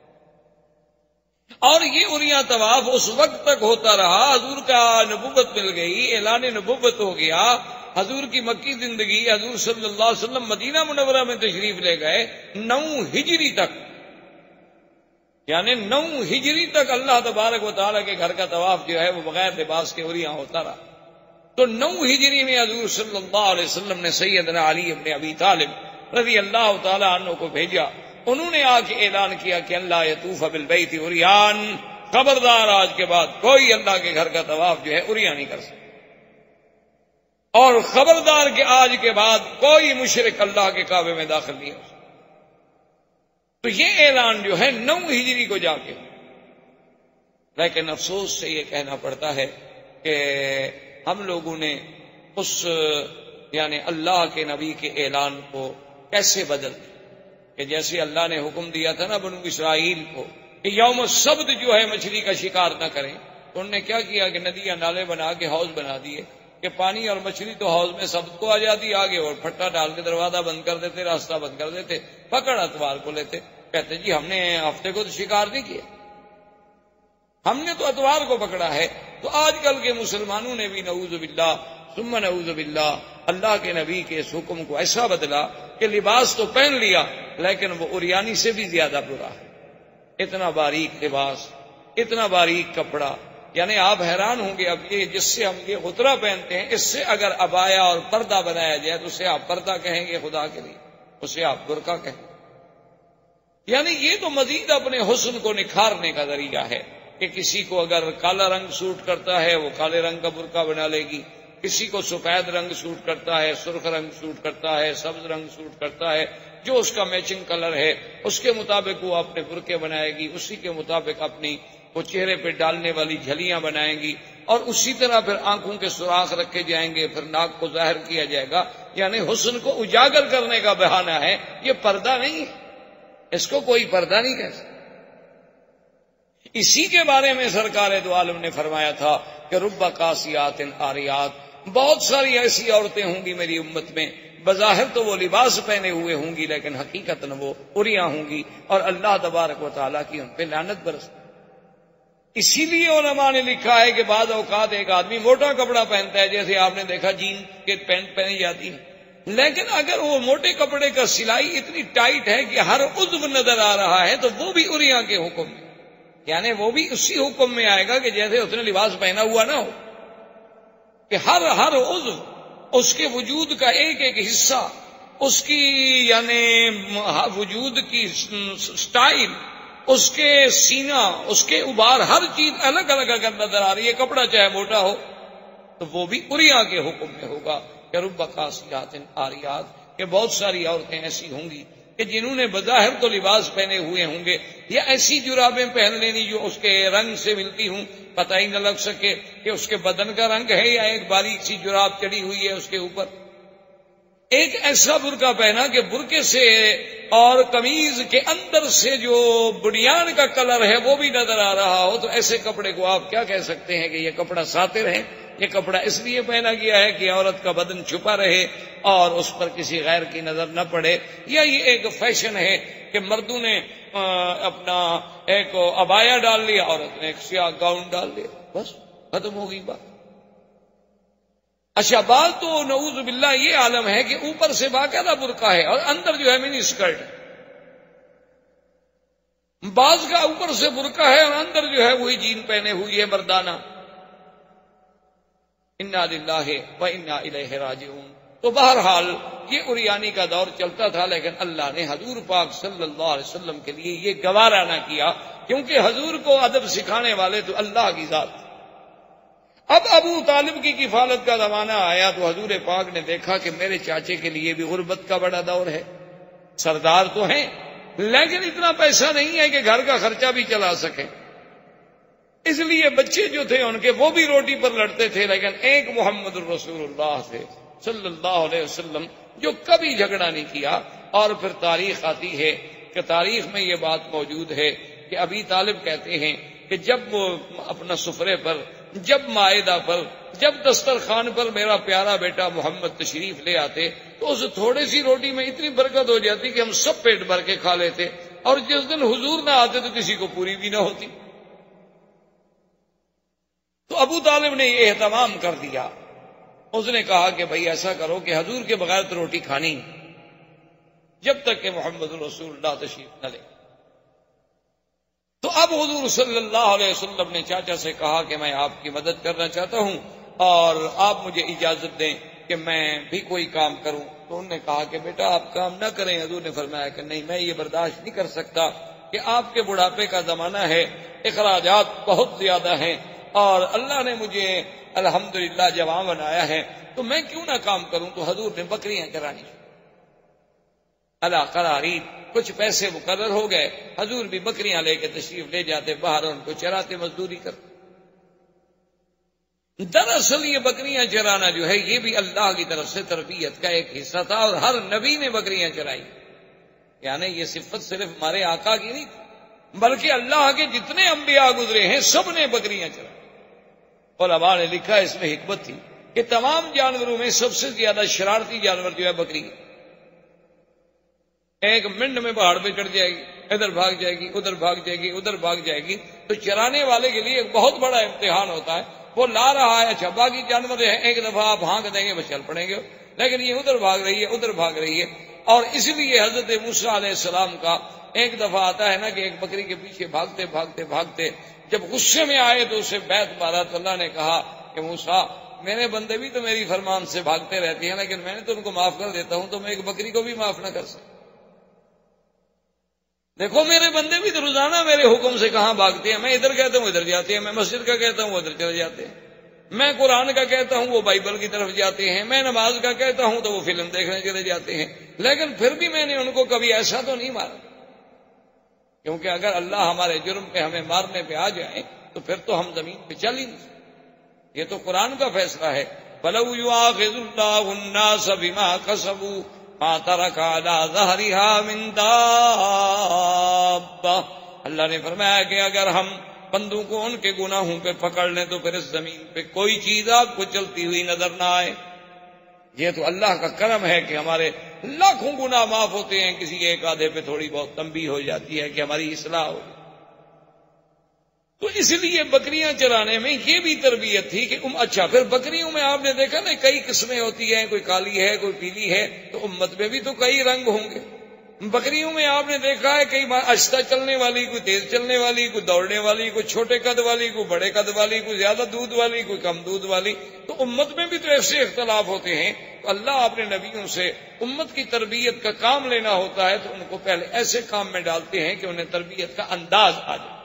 اور یہ عریاں طواف اس وقت تک ہوتا رہا، حضور کا نبوت مل گئی، اعلان نبوت ہو گیا، حضور کی مکی زندگی، حضور صلی اللہ علیہ وسلم مدینہ منورہ میں تشریف لے گئے 9 ہجری تک، یعنی 9 ہجری تک اللہ تبارک و تعالیٰ کے گھر کا طواف جو ہے وہ بغیر لباس کے عریاں ہوتا رہا. تو 9 ہجری میں حضور صلی اللہ علیہ وسلم نے سیدنا علی ابن ابی طالب رضی اللہ تعالی عنہ کو بھیجا. انہوں نے آ کے اعلان کیا کہ اللہ یطوف بالبیت عریان، خبردار آج کے بعد کوئی اللہ کے گھر کا طواف جو ہے عریاں نہیں کر سکتا، اور خبردار کہ آج کے بعد کوئی مشرک اللہ کے کعبے میں داخل نہیں ہو سکتا. تو یہ اعلان جو ہے 9 ہجری کو جا کے، لیکن افسوس سے یہ کہنا پڑتا ہے کہ ہم لوگوں نے اس یعنی اللہ کے نبی کے اعلان کو کیسے بدل دیا کہ جیسے اللہ نے حکم دیا تھا نا بنو اسرائیل کو کہ یوم السبت جو ہے مچھلی کا شکار نہ کریں، تو انہوں نے کیا کیا کہ ندیاں نالے بنا کے حوض بنا دیے کہ پانی اور مچھلی تو حوض میں سبت کو آ جاتی آگے، اور پھٹا ڈال کے دروازہ بند کر دیتے، راستہ بند کر دیتے، پکڑ اتوار کو لیتے. کہتے جی ہم نے ہفتے کو تو شکار نہیں کیا، ہم نے تو اتوار کو پکڑا ہے. تو آج کل کے مسلمانوں نے بھی نعوذ باللہ ثم نعوذ باللہ اللہ کے نبی کے اس حکم کو ایسا بدلا کہ لباس تو پہن لیا لیکن وہ عریانی سے بھی زیادہ برا ہے. اتنا باریک لباس، اتنا باریک کپڑا، یعنی آپ حیران ہوں گے. اب یہ جس سے ہم یہ غترہ پہنتے ہیں، اس سے اگر عبایا اور پردہ بنایا جائے تو اسے آپ پردہ کہیں گے خدا کے لیے، اسے آپ برقع کہیں گے. یعنی یہ تو مزید اپنے حسن کو نکھارنے کا ذریعہ ہے کہ کسی کو اگر کالا رنگ سوٹ کرتا ہے وہ کالے رنگ کا برقع بنا لے گی، کسی کو سفید رنگ سوٹ کرتا ہے، سرخ رنگ سوٹ کرتا ہے، سبز رنگ سوٹ کرتا ہے، جو اس کا میچنگ کلر ہے اس کے مطابق وہ اپنے برقعے بنائے گی، اسی کے مطابق اپنی وہ چہرے پہ ڈالنے والی جھلیاں بنائیں گی، اور اسی طرح پھر آنکھوں کے سوراخ رکھے جائیں گے، پھر ناک کو ظاہر کیا جائے گا. یعنی حسن کو اجاگر کرنے کا بہانہ ہے، یہ پردہ نہیں ہے، اس کو کوئی پردہ نہیں کہہ سکتا. اسی کے بارے میں سرکار دو عالم نے فرمایا تھا کہ رب قاسیات عاریات، بہت ساری ایسی عورتیں ہوں گی میری امت میں، بظاہر تو وہ لباس پہنے ہوئے ہوں گی لیکن حقیقتاً وہ عریاں ہوں گی، اور اللہ تبارک و تعالیٰ کی ان پہ لعنت برسے. اسی لیے علماء نے لکھا ہے کہ بعض اوقات ایک آدمی موٹا کپڑا پہنتا ہے، جیسے آپ نے دیکھا جین کے پینٹ پہنی جاتی ہے، لیکن اگر وہ موٹے کپڑے کا سلائی اتنی ٹائٹ ہے کہ ہر عضو نظر آ رہا ہے تو وہ بھی عریاں کے حکم میں، یعنی وہ بھی اسی حکم میں آئے گا کہ جیسے اس نے لباس پہنا ہوا نہ ہو، کہ ہر عضو، اس کے وجود کا ایک ایک حصہ، اس کی یعنی وجود کی سٹائل، اس کے سینہ، اس کے ابار، ہر چیز الگ الگ اگر نظر آ رہی ہے، کپڑا چاہے موٹا ہو تو وہ بھی عریاں کے حکم میں ہوگا. کہ رب قاسیات عاریات، کہ بہت ساری عورتیں ایسی ہوں گی کہ جنہوں نے بظاہر تو لباس پہنے ہوئے ہوں گے، یا ایسی جرابیں پہن لینی جو اس کے رنگ سے ملتی ہوں، پتہ ہی نہ لگ سکے کہ اس کے بدن کا رنگ ہے یا ایک باریک سی جراب چڑھی ہوئی ہے اس کے اوپر. ایک ایسا برقع پہنا کہ برقعے سے اور قمیض کے اندر سے جو بنیان کا کلر ہے وہ بھی نظر آ رہا ہو، تو ایسے کپڑے کو آپ کیا کہہ سکتے ہیں کہ یہ کپڑا ساتر ہے؟ یہ کپڑا اس لیے پہنا گیا ہے کہ عورت کا بدن چھپا رہے اور اس پر کسی غیر کی نظر نہ پڑے، یا یہ ایک فیشن ہے کہ مردوں نے اپنا ایک عبایا ڈال لیا، عورت نے ایک سیاہ گاؤن ڈال لیا، بس ختم ہو گئی بات. اچھا، بات تو نعوذ باللہ یہ عالم ہے کہ اوپر سے باقاعدہ برقع ہے اور اندر جو ہے منی اسکرٹ ہے. بعض کا اوپر سے برقع ہے اور اندر جو ہے وہی جین پہنے ہوئی ہے مردانہ. انا للہ و انا الیہ راجعون. تو بہرحال یہ عریانی کا دور چلتا تھا، لیکن اللہ نے حضور پاک صلی اللہ علیہ وسلم کے لیے یہ گوارا نہ کیا، کیونکہ حضور کو ادب سکھانے والے تو اللہ کی ذات. اب ابو طالب کی کفالت کا زمانہ آیا تو حضور پاک نے دیکھا کہ میرے چاچے کے لیے بھی غربت کا بڑا دور ہے، سردار تو ہیں لیکن اتنا پیسہ نہیں ہے کہ گھر کا خرچہ بھی چلا سکیں. اس لیے بچے جو تھے ان کے وہ بھی روٹی پر لڑتے تھے، لیکن ایک محمد الرسول اللہ تھے صلی اللہ علیہ وسلم جو کبھی جھگڑا نہیں کیا. اور پھر تاریخ آتی ہے کہ تاریخ میں یہ بات موجود ہے کہ ابی طالب کہتے ہیں کہ جب وہ اپنا سفرے پر جب مائدہ پر، جب دسترخوان پر میرا پیارا بیٹا محمد تشریف لے آتے تو اس تھوڑی سی روٹی میں اتنی برکت ہو جاتی کہ ہم سب پیٹ بھر کے کھا لیتے، اور جس دن حضور نہ آتے تو کسی کو پوری بھی نہ ہوتی۔ تو ابو طالب نے یہ اہتمام کر دیا، اس نے کہا کہ بھائی ایسا کرو کہ حضور کے بغیر تو روٹی کھانی جب تک کہ محمد رسول اللہ تشریف نہ لے۔ تو اب حضور صلی اللہ علیہ وسلم نے چاچا سے کہا کہ میں آپ کی مدد کرنا چاہتا ہوں اور آپ مجھے اجازت دیں کہ میں بھی کوئی کام کروں۔ تو انہوں نے کہا کہ بیٹا آپ کام نہ کریں۔ حضور نے فرمایا کہ نہیں، میں یہ برداشت نہیں کر سکتا کہ آپ کے بڑھاپے کا زمانہ ہے، اخراجات بہت زیادہ ہیں، اور اللہ نے مجھے الحمدللہ جوان بنایا ہے، تو میں کیوں نہ کام کروں۔ تو حضور نے بکریاں چرانی اللہ قراری، کچھ پیسے مقرر ہو گئے، حضور بھی بکریاں لے کے تشریف لے جاتے باہر، ان کو چراتے، مزدوری کرتے۔ دراصل یہ بکریاں چرانا جو ہے یہ بھی اللہ کی طرف سے تربیت کا ایک حصہ تھا، اور ہر نبی نے بکریاں چرائی، یعنی یہ صفت صرف ہمارے آقا کی نہیں تھی بلکہ اللہ کے جتنے انبیاء گزرے ہیں سب نے بکریاں چرائی۔ علماء نے لکھا اس میں حکمت تھی کہ تمام جانوروں میں سب سے زیادہ شرارتی جانور جو ہے بکری ہے۔ ایک منٹ میں پہاڑ پہ چڑھ جائے گی، ادھر بھاگ جائے گی، ادھر بھاگ جائے گی، ادھر بھاگ جائے گی۔ تو چرانے والے کے لیے ایک بہت بڑا امتحان ہوتا ہے، وہ لا رہا ہے، اچھا باقی جانور ہے ایک دفعہ آپ ہانک دیں گے بس چل پڑیں گے، لیکن یہ ادھر بھاگ رہی ہے، ادھر بھاگ رہی ہے۔ اور اس لیے حضرت موسیٰ علیہ السلام کا ایک دفعہ آتا ہے نا کہ ایک بکری کے پیچھے بھاگتے بھاگتے بھاگتے جب غصے میں آئے تو اسے بیت مارا، تو اللہ نے کہا کہ موسیٰ میرے بندے بھی تو میری فرمان سے بھاگتے رہتے ہیں، لیکن میں نے تو ان کو معاف کر دیتا ہوں، تو میں ایک بکری کو بھی معاف نہ کر سکتا۔ دیکھو میرے بندے بھی تو روزانہ میرے حکم سے کہاں بھاگتے ہیں، میں ادھر کہتا ہوں ادھر جاتے ہیں، میں مسجد کا کہتا ہوں ادھر چلے جاتے ہیں، میں قرآن کا کہتا ہوں وہ بائبل کی طرف جاتے ہیں، میں نماز کا کہتا ہوں تو وہ فلم دیکھنے چلے جاتے ہیں، لیکن پھر بھی میں نے ان کو کبھی ایسا تو نہیں مارا، کیونکہ اگر اللہ ہمارے جرم پہ ہمیں مارنے پہ آ جائے تو پھر تو ہم زمین پہ چل ہی نہیں سکتے۔ یہ تو قرآن کا فیصلہ ہے، وَلَوْ يُؤَاخِذُ اللَّهُ النَّاسَ بِمَا كَسَبُوا مَا تَرَكَ عَلَىٰ ظَهْرِهَا مِن دَابَّةٍ۔ اللہ نے فرمایا کہ اگر ہم بندوں کو ان کے گناہوں پہ پکڑ لیں تو پھر اس زمین پہ کوئی چیز آپ کو چلتی ہوئی نظر نہ آئے۔ یہ تو اللہ کا کرم ہے کہ ہمارے لاکھوں گناہ معاف ہوتے ہیں، کسی ایک آدھے پہ تھوڑی بہت تنبیہ ہو جاتی ہے کہ ہماری اصلاح ہو۔ تو اس لیے بکریاں چرانے میں یہ بھی تربیت تھی کہ اچھا پھر بکریوں میں آپ نے دیکھا نا کئی قسمیں ہوتی ہیں، کوئی کالی ہے کوئی پیلی ہے، تو امت میں بھی تو کئی رنگ ہوں گے۔ بکریوں میں آپ نے دیکھا ہے کئی آہستہ چلنے والی، کوئی تیز چلنے والی، کوئی دوڑنے والی، کوئی چھوٹے قد والی، کوئی بڑے قد والی، کوئی زیادہ دودھ والی، کوئی کم دودھ والی۔ تو امت میں بھی تو ایسے اختلاف ہوتے ہیں، تو اللہ اپنے نبیوں سے امت کی تربیت کا کام لینا ہوتا ہے تو ان کو پہلے ایسے کام میں ڈالتے ہیں کہ انہیں تربیت کا انداز آ جائے۔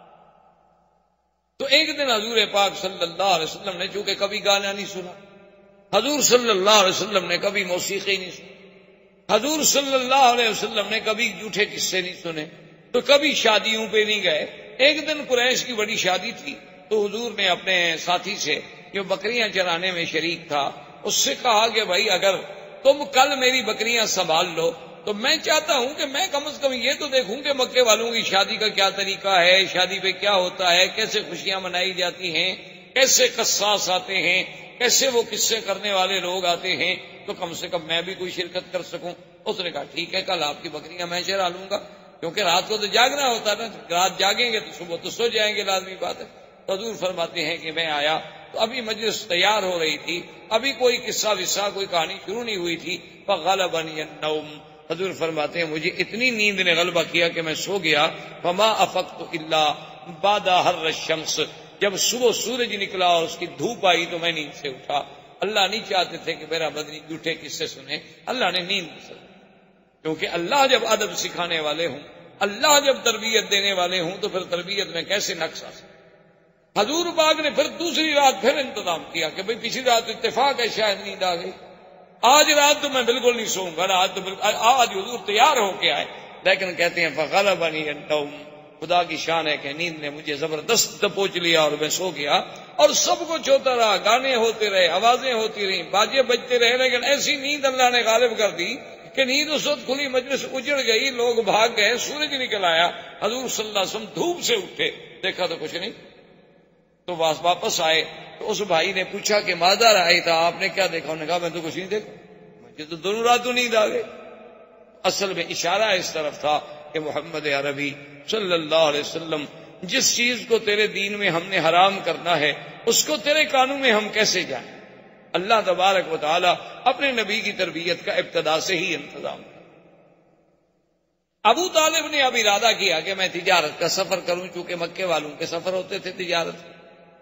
تو ایک دن حضور پاک صلی اللہ علیہ وسلم نے چونکہ کبھی گانا نہیں سنا، حضور صلی اللہ علیہ وسلم نے کبھی موسیقی نہیں سنی، حضور صلی اللہ علیہ وسلم نے کبھی جھوٹے قصے نہیں سنے، تو کبھی شادیوں پہ نہیں گئے۔ ایک دن قریش کی بڑی شادی تھی، تو حضور نے اپنے ساتھی سے جو بکریاں چرانے میں شریک تھا اس سے کہا کہ بھائی اگر تم کل میری بکریاں سنبھال لو تو میں چاہتا ہوں کہ میں کم از کم یہ تو دیکھوں کہ مکے والوں کی شادی کا کیا طریقہ ہے، شادی پہ کیا ہوتا ہے، کیسے خوشیاں منائی جاتی ہیں، کیسے قصاص آتے ہیں، کیسے وہ قصے کرنے والے لوگ آتے ہیں، تو کم سے کم میں بھی کوئی شرکت کر سکوں۔ اس نے کہا ٹھیک ہے کل آپ کی بکریاں میں چرا لوں گا، کیونکہ رات کو تو جاگنا ہوتا نا، رات جاگیں گے تو صبح تو سو جائیں گے، لازمی بات ہے۔ تو حضور فرماتے ہیں کہ میں آیا تو ابھی مجلس تیار ہو رہی تھی، ابھی کوئی قصہ وصہ کوئی کہانی شروع نہیں ہوئی تھی، فغلبنی النوم، حضور فرماتے ہیں مجھے اتنی نیند نے غلبہ کیا کہ میں سو گیا، فما افقت الا بعد حر الشمس، جب صبح سورج نکلا اور اس کی دھوپ آئی تو میں نیند سے اٹھا۔ اللہ نہیں چاہتے تھے کہ میرا بدنی جھوٹے قصے سنے، اللہ نے نیند سے، کیونکہ اللہ جب ادب سکھانے والے ہوں، اللہ جب تربیت دینے والے ہوں تو پھر تربیت میں کیسے نقص آ سکتا۔ حضور پاک نے پھر دوسری رات پھر انتظام کیا کہ بھئی پچھلی رات اتفاق ہے شاید نیند آ گئی، آج رات تو میں بالکل نہیں سوؤں گا، آج حضور تیار ہو کے آئے، لیکن کہتے ہیں فغلبنی النوم، خدا کی شان ہے کہ نیند نے مجھے زبردست دبوچ لیا اور میں سو گیا، اور سب کچھ ہوتا رہا، گانے ہوتے رہے، آوازیں ہوتی رہیں، باجے بجتے رہے، لیکن ایسی نیند اللہ نے غالب کر دی کہ نیند اس وقت کھلی مجلس اجڑ گئی، لوگ بھاگ گئے، سورج نکل آیا، حضور صلی اللہ علیہ وسلم دھوپ سے اٹھے، دیکھا تو کچھ نہیں، تو واپس آئے تو اس بھائی نے پوچھا کہ ماذا رأیت تھا، آپ نے کیا دیکھا؟ انہوں نے کہا میں تو کچھ نہیں دیکھا، مجھے تو دونوں راتوں نیند آ گئی۔ اصل میں اشارہ اس طرف تھا کہ محمد عربی صلی اللہ علیہ وسلم جس چیز کو تیرے دین میں ہم نے حرام کرنا ہے اس کو تیرے قانون میں ہم کیسے جائیں؟ اللہ تبارک و تعالی اپنے نبی کی تربیت کا ابتدا سے ہی انتظام کیا۔ ابو طالب نے اب ارادہ کیا کہ میں تجارت کا سفر کروں، چونکہ مکے والوں کے سفر ہوتے تھے تجارت کے۔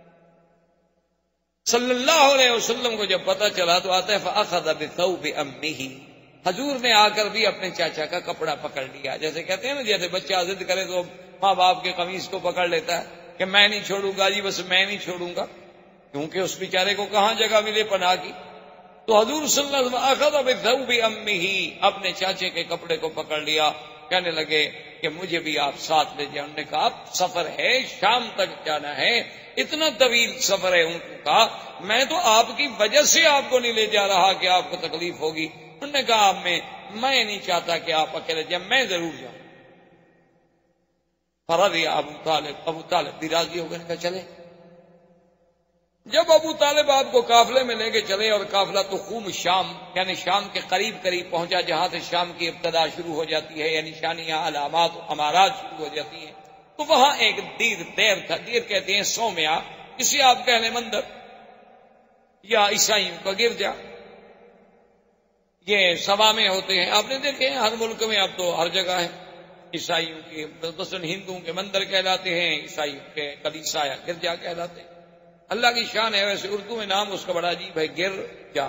صلی اللہ علیہ وسلم کو جب پتہ چلا تو آتا ہے فأخذ بثوب امہ، حضور نے آ کر بھی اپنے چاچا کا کپڑا پکڑ لیا۔ جیسے کہتے ہیں نا، جیسے بچہ ضد کرے تو ماں باپ کے قمیص کو پکڑ لیتا ہے کہ میں نہیں چھوڑوں گا جی، بس میں نہیں چھوڑوں گا، کیونکہ اس بیچارے کو کہاں جگہ ملے پناہ کی۔ تو حضور صلی اللہ علیہ وسلم اخذ بثوب امہ، اپنے چاچے کے کپڑے کو پکڑ لیا، کہنے لگے کہ مجھے بھی آپ ساتھ لے جائیں۔ انہوں نے کہا سفر ہے، شام تک جانا ہے، اتنا طویل سفر ہے اونٹوں کا، میں تو آپ کی وجہ سے آپ کو نہیں لے جا رہا کہ آپ کو تکلیف ہوگی۔ انہوں نے کہا میں نہیں چاہتا کہ آپ اکیلے جائیں، میں ضرور جاؤں۔ فرضی ابو طالب بھی راضی ہو گئے، کہا چلے۔ جب ابو طالب آپ کو قافلے میں لے کے چلے اور قافلہ تخوم شام یعنی شام کے قریب پہنچا، جہاں سے شام کی ابتدا شروع ہو جاتی ہے، یعنی نشانیاں، علامات و امارات شروع ہو جاتی ہیں، تو وہاں ایک دیر تھا، دیر کہتے ہیں سومیا، اسے آپ کہہ لیں مندر یا عیسائیوں کا گرجا، یہ سوامے ہوتے ہیں، آپ نے دیکھے ہیں ہر ملک میں، اب تو ہر جگہ ہے۔ عیسائیوں کے مثلاً ہندوؤں کے مندر کہلاتے ہیں، عیسائیوں کے کلیسا یا گرجا کہلاتے ہیں۔ اللہ کی شان ہے، ویسے اردو میں نام اس کا بڑا عجیب ہے، گرجا،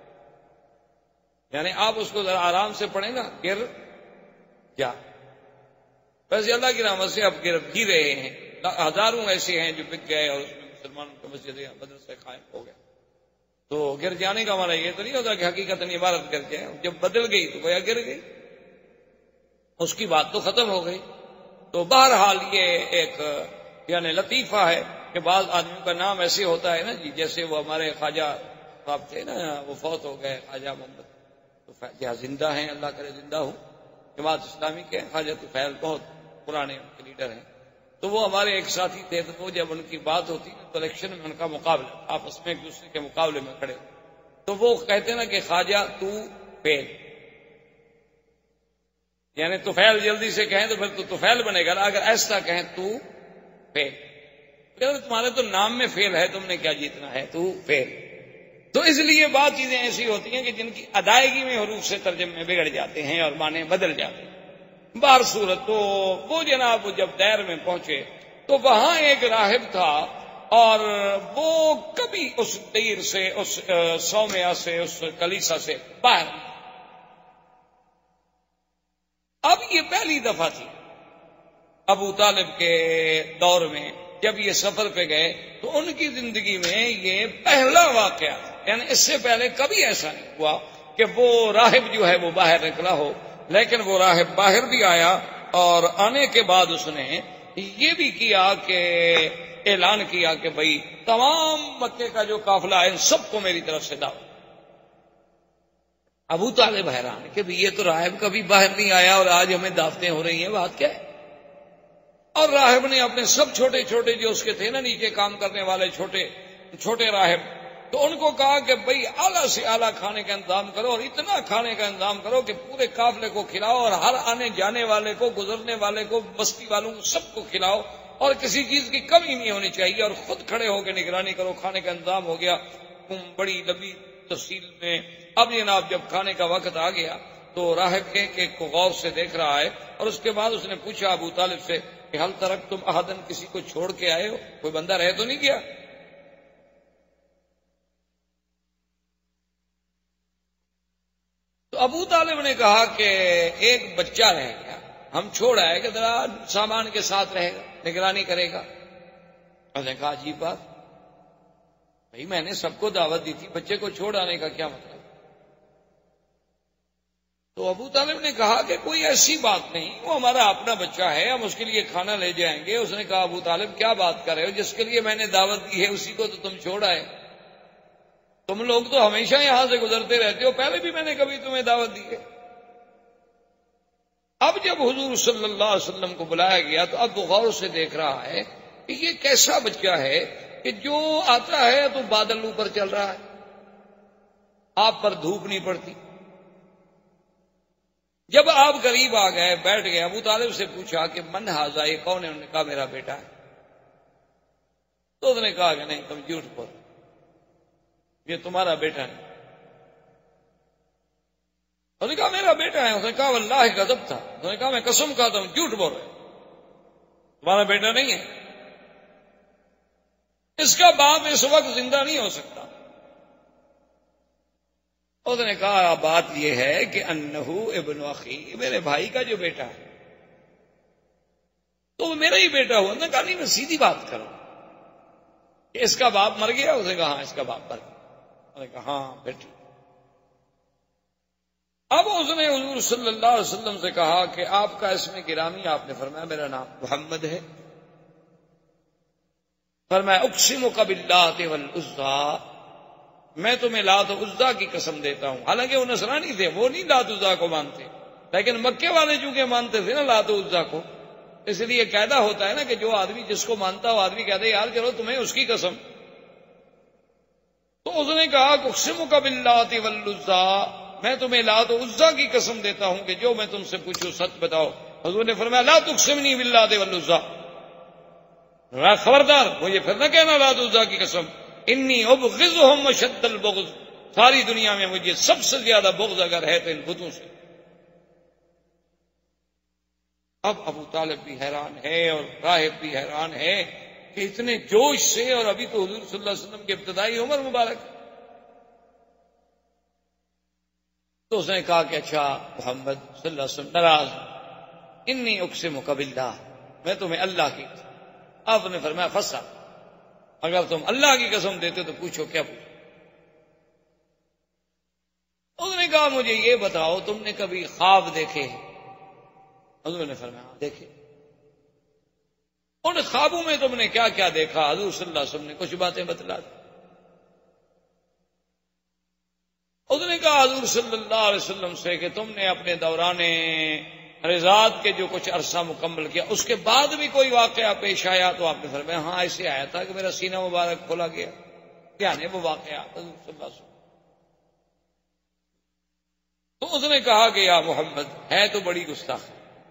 یعنی آپ اس کو ذرا آرام سے پڑھیں نا، گرجا۔ ویسے اللہ کی رحمت سے اب گر بھی رہے ہیں، ہزاروں ایسے ہیں جو بک گئے اور اس میں مسلمانوں کے مسجد یا مدرسے قائم ہو گئے۔ تو گر جانے کا ہمارا یہ تو نہیں ہوتا کہ حقیقت عبارت گر جائے، جب بدل گئی تو گویا گر گئی، اس کی بات تو ختم ہو گئی۔ تو بہرحال یہ ایک یعنی لطیفہ ہے کہ بعض آدمیوں کا نام ایسے ہوتا ہے نا جی، جیسے وہ ہمارے خواجہ صاحب تھے نا، وہ فوت ہو گئے، خواجہ محمد تو زندہ ہیں، اللہ کرے زندہ ہوں، جماعت اسلامی کے خواجہ طفیل بہت پرانے ان کے لیڈر ہیں۔ تو وہ ہمارے ایک ساتھی تھے، تو وہ جب ان کی بات ہوتی تو الیکشن میں ان کا مقابلہ، آپس میں ایک دوسرے کے مقابلے میں کھڑے، تو وہ کہتے نا کہ خواجہ تو فیل، یعنی طفیل جلدی سے کہیں تو پھر تو طفیل بنے گا، اگر ایسا کہیں تو فیل، تمہارے تو نام میں فیل ہے، تم نے کیا جیتنا ہے، تو فیل۔ تو اس لیے بعض چیزیں ایسی ہوتی ہیں کہ جن کی ادائیگی میں حروف سے ترجمے بگڑ جاتے ہیں اور معنی بدل جاتے ہیں۔ بہر صورت تو وہ جناب جب دیر میں پہنچے تو وہاں ایک راہب تھا، اور وہ کبھی اس دیر سے، اس سومیا سے، اس کلیسا سے باہر نہیں۔ اب یہ پہلی دفعہ تھی ابو طالب کے دور میں، جب یہ سفر پہ گئے تو ان کی زندگی میں یہ پہلا واقعہ تھا، یعنی اس سے پہلے کبھی ایسا نہیں ہوا کہ وہ راہب جو ہے وہ باہر نکلا ہو، لیکن وہ راہب باہر بھی آیا، اور آنے کے بعد اس نے یہ بھی کیا کہ اعلان کیا کہ بھئی تمام مکے کا جو قافلہ ہے سب کو میری طرف سے دعوت۔ ابو طالب حیران کہ بھئی یہ تو راہب کبھی باہر نہیں آیا اور آج ہمیں دعوتیں ہو رہی ہیں، بات کیا ہے؟ اور راہب نے اپنے سب چھوٹے چھوٹے جو اس کے تھے نا نیچے کام کرنے والے چھوٹے راہب، تو ان کو کہا کہ بھئی اعلیٰ سے اعلیٰ کھانے کا انتظام کرو، اور اتنا کھانے کا انتظام کرو کہ پورے قافلے کو کھلاؤ، اور ہر آنے جانے والے کو، گزرنے والے کو، بستی والوں کو، سب کو کھلاؤ، اور کسی چیز کی کمی نہیں ہونی چاہیے، اور خود کھڑے ہو کے نگرانی کرو۔ کھانے کا انتظام ہو گیا بڑی لمبی تفصیل میں۔ اب جناب جب کھانے کا وقت آ گیا تو راہب ایک کو غور سے دیکھ رہا ہے، اور اس کے بعد اس نے پوچھا ابو طالب سے کہ حل ترک تم احدن، کسی کو چھوڑ کے آئے ہو، کوئی بندہ رہ تو نہیں گیا؟ تو ابو طالب نے کہا کہ ایک بچہ رہ گیا، ہم چھوڑ آئے کہ ذرا سامان کے ساتھ رہے گا، نگرانی کرے گا۔ اس نے کہا عجیب بات، بھائی میں نے سب کو دعوت دی تھی، بچے کو چھوڑ آنے کا کیا مطلب؟ تو ابو طالب نے کہا کہ کوئی ایسی بات نہیں، وہ ہمارا اپنا بچہ ہے، ہم اس کے لیے کھانا لے جائیں گے۔ اس نے کہا ابو طالب کیا بات کر رہے ہو، جس کے لیے میں نے دعوت دی ہے اسی کو تو تم چھوڑ آئے، تم لوگ تو ہمیشہ یہاں سے گزرتے رہتے ہو، پہلے بھی میں نے کبھی تمہیں دعوت دی ہے۔ اب جب حضور صلی اللہ علیہ وسلم کو بلایا گیا تو اب وہ غور سے دیکھ رہا ہے کہ یہ کیسا بچہ ہے کہ جو آتا ہے تو بادل اوپر چل رہا ہے، آپ پر دھوپ نہیں پڑتی۔ جب آپ قریب آ گئے، بیٹھ گئے، ابو طالب سے پوچھا کہ من ھذا، یہ کون ہے؟ انہوں نے کہا میرا بیٹا ہے۔ تو اس نے کہا کہ نہیں، تم جھوٹ بول، یہ تمہارا بیٹا ہے۔ اس نے کہا میرا بیٹا ہے۔ اس نے کہا واللہ غضب تھا۔ اس نے کہا میں قسم کھاتا ہوں جھوٹ بول رہے، تمہارا بیٹا نہیں ہے، اس کا باپ اس وقت زندہ نہیں ہو سکتا۔ اس نے کہا بات یہ ہے کہ انہو ابن اخی، میرے بھائی کا جو بیٹا ہے تو وہ میرا ہی بیٹا ہوا۔ نے کہا نہیں، میں سیدھی بات کروں کہ اس کا باپ مر گیا؟ اس نے کہا ہاں اس کا باپ مر گیا۔ اس نے کہا ہاں پھر ٹھیک۔ اب اس نے حضور صلی اللہ علیہ وسلم سے کہا کہ آپ کا اسم گرامی، آپ نے فرمایا میرا نام محمد ہے۔ فرمایا اقسمک باللات والعزیٰ، میں تمہیں لات و عزیٰ کی قسم دیتا ہوں۔ حالانکہ وہ نصرانی تھے، وہ نہیں لات و عزیٰ کو مانتے، لیکن مکے والے چونکہ مانتے تھے نا لات و عزیٰ کو، اس لیے قاعدہ ہوتا ہے نا کہ جو آدمی جس کو مانتا ہو آدمی کہتا ہے یار چلو تمہیں اس کی قسم۔ تو اس نے کہا اقسمک باللات والعزیٰ، میں تمہیں لات و عزیٰ کی قسم دیتا ہوں کہ جو میں تم سے پوچھوں سچ بتاؤ۔ حضور نے فرمایا لا تقسمنی باللات والعزیٰ، خبردار مجھے پھر نہ کہنا لات و عزیٰ کی قسم، انی ابغضہم اشد البغض، ساری دنیا میں مجھے سب سے زیادہ بغض اگر ہے تو ان بتوں سے۔ اب ابو طالب بھی حیران ہے اور راہب بھی حیران ہے کہ اتنے جوش سے، اور ابھی تو حضور صلی اللہ علیہ وسلم کی ابتدائی عمر مبارک۔ تو اس نے کہا کہ اچھا محمد صلی اللہ علیہ وسلم ناراض، انی اقسمک باللہ، میں تمہیں اللہ کی قسم۔ آپ نے فرمایا فسا، اگر تم اللہ کی قسم دیتے تو پوچھو کیا پوچھو۔ اس نے کہا مجھے یہ بتاؤ تم نے کبھی خواب دیکھے؟ حضور نے فرمایا دیکھے۔ ان خوابوں میں تم نے کیا کیا دیکھا؟ حضور صلی اللہ علیہ وسلم نے کچھ باتیں بتلا دی۔ اس نے کہا حضور صلی اللہ علیہ وسلم سے کہ تم نے اپنے دوران رضاعت کے جو کچھ عرصہ مکمل کیا اس کے بعد بھی کوئی واقعہ پیش آیا؟ تو آپ نے فرمایا ہاں ایسے آیا تھا کہ میرا سینہ مبارک کھولا گیا۔ کیا ہے وہ واقعہ؟ حضور صلی اللہ علیہ وسلم۔ تو اس نے کہا کہ یا محمد ہے تو بڑی گستاخ،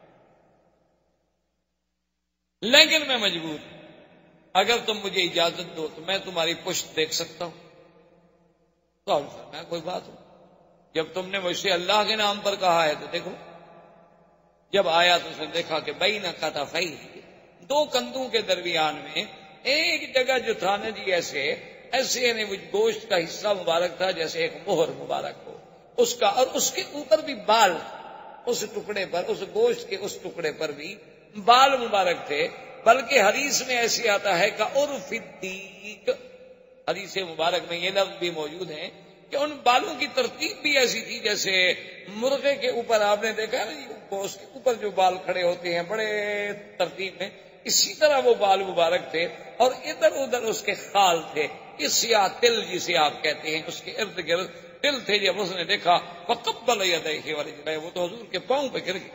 لیکن میں مجبور، اگر تم مجھے اجازت دو تو میں تمہاری پشت دیکھ سکتا ہوں۔ تو آپ نے فرمایا کوئی بات ہو، جب تم نے مجھ سے اللہ کے نام پر کہا ہے تو دیکھو۔ جب آیا تو اس نے دیکھا کہ بین کتفیہ، دو کندھوں کے درمیان میں ایک جگہ جو تھا نا جی ایسے یعنی وہ گوشت کا حصہ مبارک تھا جیسے ایک مہر مبارک ہو اس کا، اور اس کے اوپر بھی بال، اس ٹکڑے پر، اس گوشت کے اس ٹکڑے پر بھی بال مبارک تھے۔ بلکہ حدیث میں ایسے آتا ہے کہ عرف الدیک، حدیث مبارک میں یہ لفظ بھی موجود ہیں کہ ان بالوں کی ترتیب بھی ایسی تھی جیسے مرغے کے اوپر آپ نے دیکھا نا اس کے اوپر جو بال کھڑے ہوتے ہیں بڑے ترتیب میں، اسی طرح وہ بال مبارک تھے، اور ادھر ادھر اس کے خال تھے، اس سیاہ تل جسے آپ کہتے ہیں اس کے ارد گرد تل تھے۔ جب اس نے دیکھا فقبل یدیہ ورجلہ، وہ تو حضور کے پاؤں پہ گر گئے۔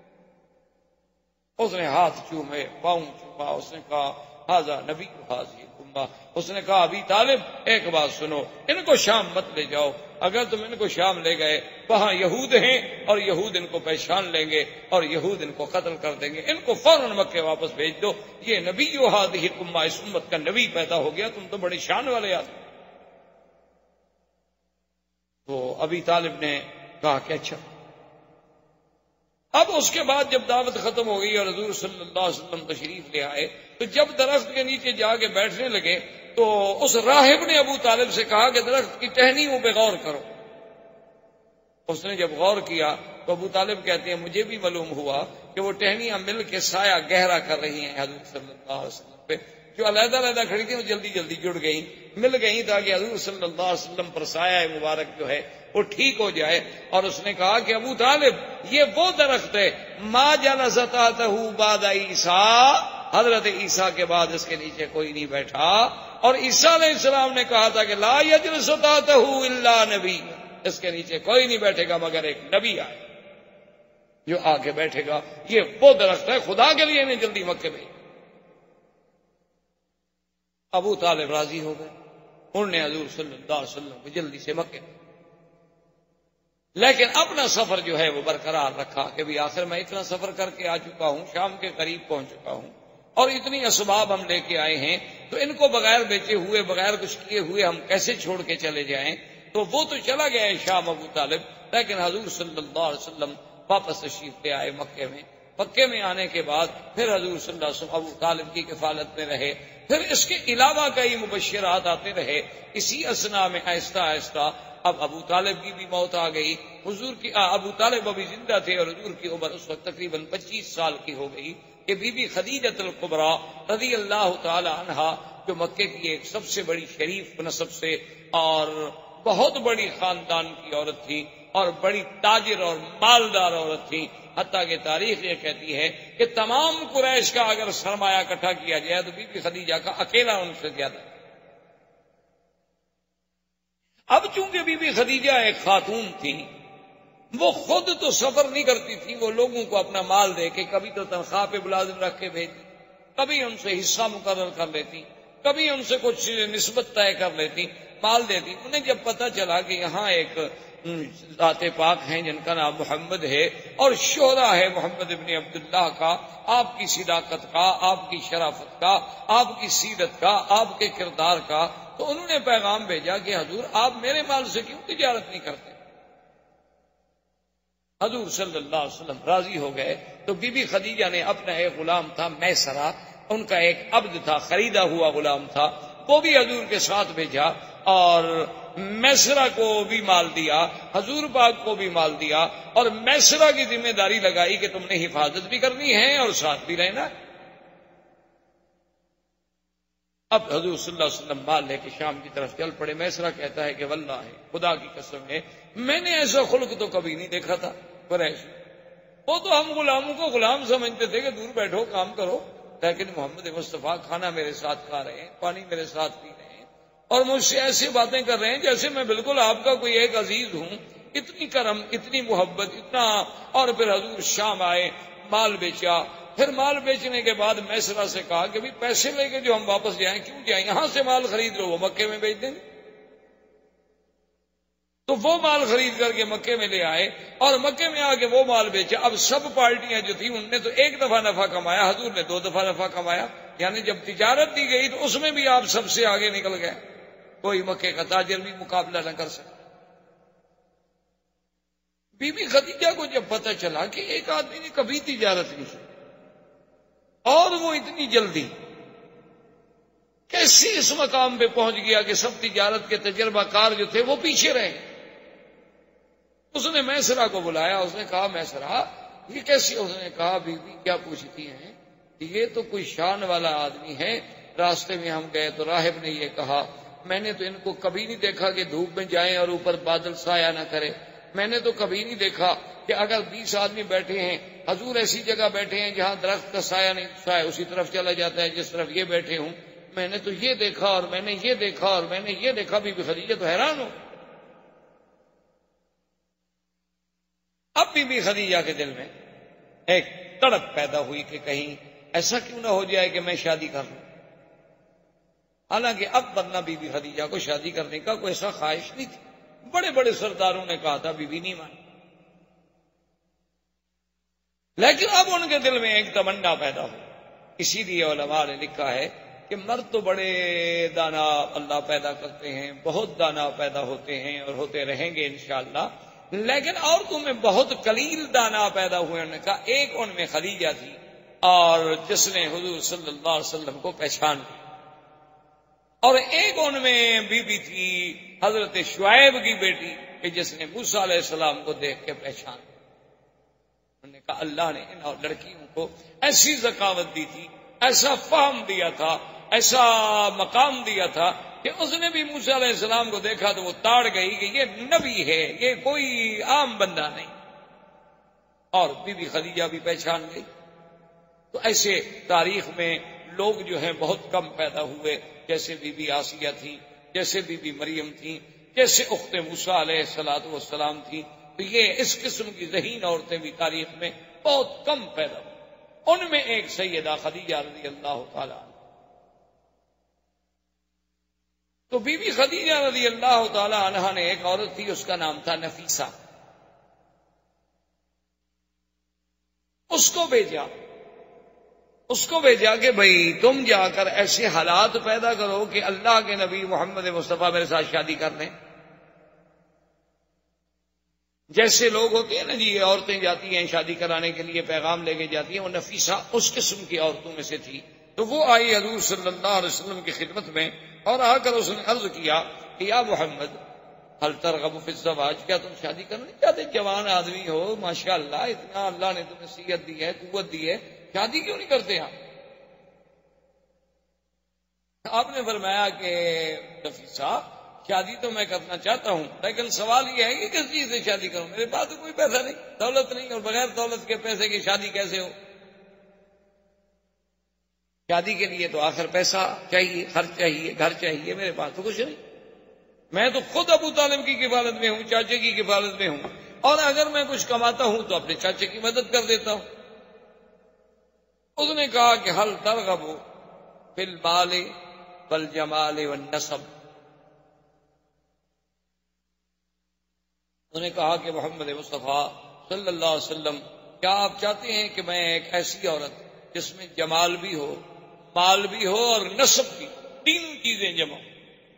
اس نے ہاتھ چومے، پاؤں چوما، اس نے کہا ھذا نبی ھذہ الامہ۔ اس نے کہا ابی طالب ایک بات سنو، ان کو شام مت لے جاؤ، اگر تم ان کو شام لے گئے وہاں یہود ہیں اور یہود ان کو پہچان لیں گے اور یہود ان کو قتل کر دیں گے، ان کو فوراً مکے واپس بھیج دو، یہ نبی ھذہ الامہ، اس امت کا نبی پیدا ہو گیا، تم تو بڑی شان والے آدمی۔ تو ابی طالب نے کہا کہ اچھا۔ اب اس کے بعد جب دعوت ختم ہو گئی اور حضور صلی اللہ علیہ وسلم تشریف لے آئے تو جب درخت کے نیچے جا کے بیٹھنے لگے تو اس راہب نے ابو طالب سے کہا کہ درخت کی ٹہنیوں پہ غور کرو۔ اس نے جب غور کیا تو ابو طالب کہتے ہیں مجھے بھی معلوم ہوا کہ وہ ٹہنیاں مل کے سایہ گہرا کر رہی ہیں حضور صلی اللہ علیہ وسلم پہ، جو علیحدہ علیحدہ کھڑی تھی وہ جلدی جلدی جڑ گئیں، مل گئیں تاکہ حضور صلی اللہ علیہ وسلم پر سایہ مبارک جو ہے وہ ٹھیک ہو جائے۔ اور اس نے کہا کہ ابو طالب یہ وہ درخت ہے ما جلس تحتہ بعد عیسیٰ، حضرت عیسیٰ کے بعد اس کے نیچے کوئی نہیں بیٹھا، اور عیسیٰ علیہ السلام نے کہا تھا کہ لا یجلس تحتہ الا نبی، اس کے نیچے کوئی نہیں بیٹھے گا مگر ایک نبی آئے جو آ کے بیٹھے گا۔ یہ وہ درخت ہے، خدا کے لیے نہیں جلدی مکے میں۔ ابو طالب راضی ہو گئے، انہوں نے حضور صلی اللہ علیہ وسلم کو جلدی سے مکے، لیکن اپنا سفر جو ہے وہ برقرار رکھا کہ بھی آخر میں اتنا سفر کر کے آ چکا ہوں، شام کے قریب پہنچ چکا ہوں، اور اتنی اسباب ہم لے کے آئے ہیں، تو ان کو بغیر بیچے ہوئے، بغیر کچھ کیے ہوئے ہم کیسے چھوڑ کے چلے جائیں؟ تو وہ تو چلا گیا ہے شام ابو طالب، لیکن حضور صلی اللہ علیہ وسلم واپس تشریف لے آئے مکے میں۔ مکے میں آنے کے بعد پھر حضور صلی اللہ علیہ وسلم ابو طالب کی کفالت میں رہے، پھر اس کے علاوہ کئی مبشرات آتے رہے۔ اسی اسنا میں آہستہ آہستہ اب ابو طالب کی بھی موت آ گئی، حضور کی ابو طالب ابھی زندہ تھے اور حضور کی عمر اس وقت تقریباً 25 سال کی ہو گئی کہ بی بی خدیجہ الکبریٰ رضی اللہ تعالی عنہا، جو مکے کی ایک سب سے بڑی شریف نسب سے اور بہت بڑی خاندان کی عورت تھی اور بڑی تاجر اور مالدار عورت تھی، حتیٰ کہ تاریخ یہ کہتی ہے کہ تمام قریش کا اگر سرمایہ اکٹھا کیا جائے تو بی بی خدیجہ کا اکیلا ان سے زیادہ۔ اب چونکہ بی بی خدیجہ ایک خاتون تھی، وہ خود تو سفر نہیں کرتی تھی، وہ لوگوں کو اپنا مال دے کے کبھی تو تنخواہ پہ ملازم رکھ کے بھیجتی، کبھی ان سے حصہ مقرر کر لیتی، کبھی ان سے کچھ نسبت طے کر لیتی، مال دیتی۔ انہیں جب پتہ چلا کہ یہاں ایک ذات پاک ہیں جن کا نام محمد ہے اور شہرا ہے محمد ابن عبداللہ کا، آپ کی صداقت کا، آپ کی شرافت کا، آپ کی سیرت کا، آپ کے کردار کا، تو انہوں نے پیغام بھیجا کہ حضور آپ میرے مال سے کیوں تجارت نہیں کرتے؟ حضور صلی اللہ علیہ وسلم راضی ہو گئے، تو بی بی خدیجہ نے اپنا ایک غلام تھا میسرہ، ان کا ایک عبد تھا، خریدا ہوا غلام تھا، وہ بھی حضور کے ساتھ بھیجا اور میسرہ کو بھی مال دیا، حضور پاک کو بھی مال دیا، اور میسرہ کی ذمہ داری لگائی کہ تم نے حفاظت بھی کرنی ہے اور ساتھ بھی رہنا۔ اب حضور صلی اللہ علیہ وسلم مال لے کے شام کی طرف چل پڑے۔ میسرہ کہتا ہے کہ واللہ ہے، خدا کی قسم ہے، میں نے ایسا خلق تو کبھی نہیں دیکھا تھا قریش۔ وہ تو ہم غلاموں کو غلام سمجھتے تھے کہ دور بیٹھو کام کرو، لیکن محمد مصطفیٰ کھانا میرے ساتھ کھا رہے ہیں، پانی میرے ساتھ پی رہے ہیں، اور مجھ سے ایسی باتیں کر رہے ہیں جیسے میں بالکل آپ کا کوئی ایک عزیز ہوں۔ اتنی کرم، اتنی محبت، اتنا۔ اور پھر حضور شام آئے، مال بیچا، پھر مال بیچنے کے بعد میسرہ سے کہا کہ بھی پیسے لے کے جو ہم واپس جائیں کیوں جائیں، یہاں سے مال خرید لو، وہ مکے میں بیچ دیں گے۔ تو وہ مال خرید کر کے مکے میں لے آئے اور مکے میں آ کے وہ مال بیچا۔ اب سب پارٹیاں جو تھیں ان نے تو ایک دفعہ نفع کمایا، حضور نے 2 دفعہ نفع کمایا، یعنی جب تجارت دی گئی تو اس میں بھی آپ سب سے آگے نکل گئے، کوئی مکے کا تاجر بھی مقابلہ نہ کر سکتا۔ بی بی خدیجہ کو جب پتہ چلا کہ ایک آدمی نے کبھی تجارت نہیں کی اور وہ اتنی جلدی کیسے اس مقام پہ پہنچ گیا کہ سب تجارت کے تجربہ کار جو تھے وہ پیچھے رہے، اس نے میسرہ کو بلایا، اس نے کہا میسرہ یہ کیسی؟ اس نے کہا بی بی کیا پوچھتی ہیں، یہ تو کوئی شان والا آدمی ہے، راستے میں ہم گئے تو راہب نے یہ کہا، میں نے تو ان کو کبھی نہیں دیکھا کہ دھوپ میں جائیں اور اوپر بادل سایہ نہ کرے، میں نے تو کبھی نہیں دیکھا کہ اگر 20 آدمی بیٹھے ہیں، حضور ایسی جگہ بیٹھے ہیں جہاں درخت کا سایہ نہیں، سایہ اسی طرف چلا جاتا ہے جس طرف یہ بیٹھے ہوں، میں نے تو یہ دیکھا اور میں نے یہ دیکھا اور میں نے یہ دیکھا۔ بی بی خدیجہ تو حیران ہو۔ اب بی بی خدیجہ کے دل میں ایک تڑپ پیدا ہوئی کہ کہیں ایسا کیوں نہ ہو جائے کہ میں شادی کر لوں۔ حالانکہ اب ورنہ بی بی خدیجہ کو شادی کرنے کا کوئی ایسا خواہش نہیں تھی، بڑے بڑے سرداروں نے کہا تھا، بی بی نہیں مانی، لیکن اب ان کے دل میں ایک تمنا پیدا ہو۔ اسی لیے علماء نے لکھا ہے کہ مرد تو بڑے دانا اللہ پیدا کرتے ہیں، بہت دانا پیدا ہوتے ہیں اور ہوتے رہیں گے انشاءاللہ، لیکن عورتوں میں بہت قلیل دانا پیدا ہوئے۔ انہوں نے کہا ایک ان میں خدیجہ تھی اور جس نے حضور صلی اللہ علیہ وسلم کو پہچان لی، اور ایک ان میں بی بی تھی حضرت شعیب کی بیٹی کہ جس نے موسیٰ علیہ السلام کو دیکھ کے پہچان لی۔ انہوں نے کہا اللہ نے ان لڑکیوں کو ایسی ذکاوت دی تھی، ایسا فہم دیا تھا، ایسا مقام دیا تھا کہ اس نے بھی موسیٰ علیہ السلام کو دیکھا تو وہ تاڑ گئی کہ یہ نبی ہے، یہ کوئی عام بندہ نہیں، اور بی بی خدیجہ بھی پہچان گئی۔ تو ایسے تاریخ میں لوگ جو ہیں بہت کم پیدا ہوئے، جیسے بی بی آسیہ تھی، جیسے بی بی مریم تھی، جیسے اخت موسیٰ علیہ السلام تھی۔ تو یہ اس قسم کی ذہین عورتیں بھی تاریخ میں بہت کم پیدا ہوئی، ان میں ایک سیدہ خدیجہ رضی اللہ تعالیٰ عنہ۔ تو بی بی خدیجہ رضی اللہ تعالی عنہا نے ایک عورت تھی، اس کا نام تھا نفیسہ، اس کو بھیجا کہ بھئی تم جا کر ایسے حالات پیدا کرو کہ اللہ کے نبی محمد مصطفیٰ میرے ساتھ شادی کر لیں۔ جیسے لوگ ہوتے ہیں نا جی، عورتیں جاتی ہیں شادی کرانے کے لیے، پیغام لے کے جاتی ہیں، وہ نفیسہ اس قسم کی عورتوں میں سے تھی۔ تو وہ آئی حضور صلی اللہ علیہ وسلم کی خدمت میں، اور آ کر اس نے عرض کیا کہ یا محمد هل ترغب فی الزواج، کیا تم شادی کرنا نہیں چاہتے؟ جوان آدمی ہو، ماشاءاللہ، اتنا اللہ نے تمہیں صحت دی ہے، قوت دی ہے، شادی کیوں نہیں کرتے آپ؟ آپ نے فرمایا کہ نفیسہ شادی تو میں کرنا چاہتا ہوں، لیکن سوال یہ ہے کہ کس چیز سے شادی کروں؟ میرے پاس تو کوئی پیسہ نہیں، دولت نہیں، اور بغیر دولت کے پیسے کی شادی کیسے ہو؟ شادی کے لیے تو آخر پیسہ چاہیے، خرچ چاہیے، گھر چاہیے، میرے پاس تو کچھ نہیں، میں تو خود ابو طالب کی کفالت میں ہوں، چاچے کی کفالت میں ہوں، اور اگر میں کچھ کماتا ہوں تو اپنے چاچے کی مدد کر دیتا ہوں۔ اس نے کہا کہ هل ترغب فی المال والجمال والنسب، انہوں نے کہا کہ محمد مصطفیٰ صلی اللہ علیہ وسلم، کیا آپ چاہتے ہیں کہ میں ایک ایسی عورت جس میں جمال بھی ہو، مال بھی ہو اور نسب بھی، تینوں چیزیں جمع ہوں؟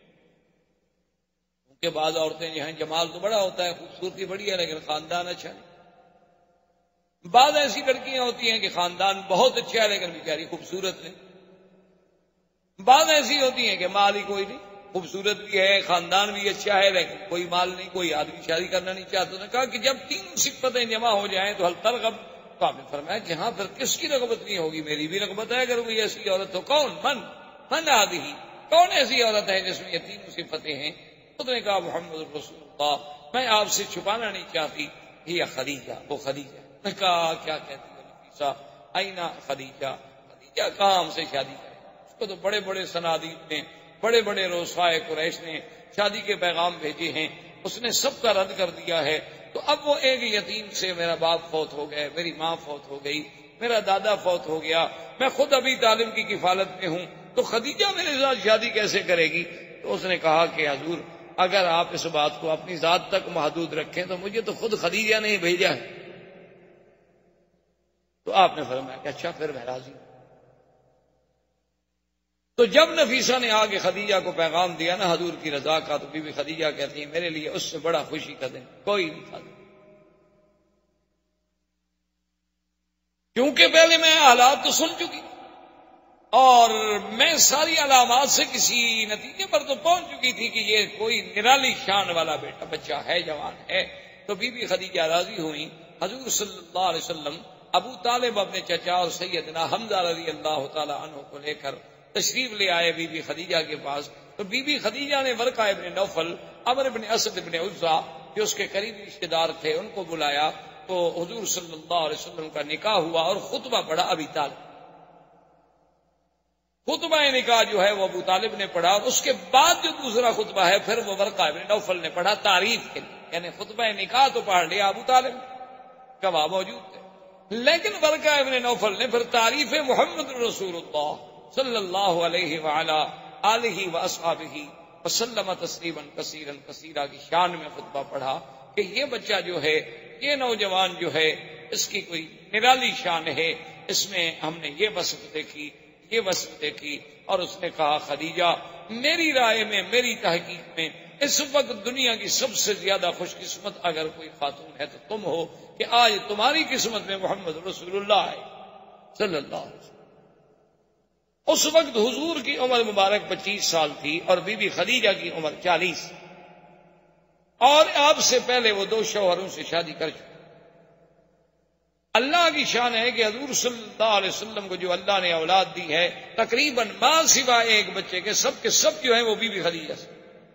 ان کے بعد عورتیں جو ہیں، جمال تو بڑا ہوتا ہے، خوبصورتی بڑی ہے، لیکن خاندان اچھا نہیں۔ بعض ایسی لڑکیاں ہوتی ہیں کہ خاندان بہت اچھا ہے لیکن بیچاری خوبصورت نہیں۔ بعض ایسی ہوتی ہیں کہ مال ہی کوئی نہیں، خوبصورت بھی ہے، خاندان بھی اچھا ہے، لیکن کوئی مال نہیں، کوئی آدمی شادی کرنا نہیں چاہتا۔ انہوں نے کہا کہ جب تین صفتیں جمع ہو جائیں تو هل ترغب، تو آپ نے فرمایا کہ ہاں، پھر کس کی رغبت نہیں ہوگی؟ میری بھی رغبت ہے اگر کوئی ایسی عورت ہو۔ کون؟ من هذه، کون ایسی عورت ہے جس میں یہ تین صفتیں ہیں؟ اس نے کہا محمد رسول اللہ، میں آپ سے چھپانا نہیں چاہتی، یہ خدیجہ، وہ خدیجہ۔ میں کہا کیا کہتی ہے نفیسہ؟ اینا خدیجہ، خدیجہ کہاں ہم سے شادی کرے؟ اس کو تو بڑے بڑے صنادید نے، بڑے بڑے رؤسائے قریش نے شادی کے پیغام بھیجے ہیں، اس نے سب کا رد کر دیا ہے۔ تو اب وہ ایک یتیم سے، میرا باپ فوت ہو گئے، میری ماں فوت ہو گئی، میرا دادا فوت ہو گیا، میں خود ابھی طالب کی کفالت میں ہوں، تو خدیجہ میرے ساتھ شادی کیسے کرے گی؟ تو اس نے کہا کہ حضور، اگر آپ اس بات کو اپنی ذات تک محدود رکھیں تو مجھے تو خود خدیجہ نے بھیجا ہے۔ تو آپ نے فرمایا کہ اچھا، پھر میں راضی ہوں۔ تو جب نفیسہ نے آگے خدیجہ کو پیغام دیا نا حضور کی رضا کا، تو بی بی خدیجہ کہتی ہیں میرے لیے اس سے بڑا خوشی کا دن کوئی نہیں تھا، کیونکہ پہلے میں حالات تو سن چکی اور میں ساری علامات سے کسی نتیجے پر تو پہنچ چکی تھی کہ یہ کوئی نرالی شان والا بچہ ہے، جوان ہے۔ تو بی بی خدیجہ راضی ہوئی۔ حضور صلی اللہ علیہ وسلم ابو طالب اپنے چچا اور سیدنا حمزہ رضی اللہ تعالی عنہ کو لے کر تشریف لے آئے بی بی خدیجہ کے پاس۔ تو بی بی خدیجہ نے ورقہ ابن نوفل، عمر ابن اسد ابن عزہ جو اس کے قریبی رشتے دار تھے، ان کو بلایا، تو حضور صلی اللہ علیہ وسلم کا نکاح ہوا اور خطبہ پڑھا ابی طالب۔ خطبہ نکاح جو ہے وہ ابو طالب نے پڑھا، اور اس کے بعد جو دوسرا خطبہ ہے پھر وہ ورقہ ابن نوفل نے پڑھا تعریف کے لیے، یعنی خطبہ نکاح تو پڑھ لیا ابو طالب، گواہ موجود تھے، لیکن ورقہ ابن نوفل نے پھر تعریف محمد رسول اللہ صلی اللہ علیہ وعلا آلہ واصحابہ وسلم تسلیما کثیرا کثیرا کی شان میں خطبہ پڑھا کہ یہ بچہ جو ہے، یہ نوجوان جو ہے، اس کی کوئی نرالی شان ہے، اس میں ہم نے یہ وصف دیکھی، یہ وصف دیکھی۔ اور اس نے کہا خدیجہ، میری رائے میں، میری تحقیق میں اس وقت دنیا کی سب سے زیادہ خوش قسمت اگر کوئی خاتون ہے تو تم ہو کہ آج تمہاری قسمت میں محمد رسول اللہ ہے صلی اللہ علیہ وسلم۔ اس وقت حضور کی عمر مبارک 25 سال تھی اور بی بی خدیجہ کی عمر 40، اور آپ سے پہلے وہ 2 شوہروں سے شادی کر چکے۔ اللہ کی شان ہے کہ حضور صلی اللہ علیہ وسلم کو جو اللہ نے اولاد دی ہے، تقریباً ماں سوائے ایک بچے کے سب جو ہیں وہ بی بی خدیجہ سے۔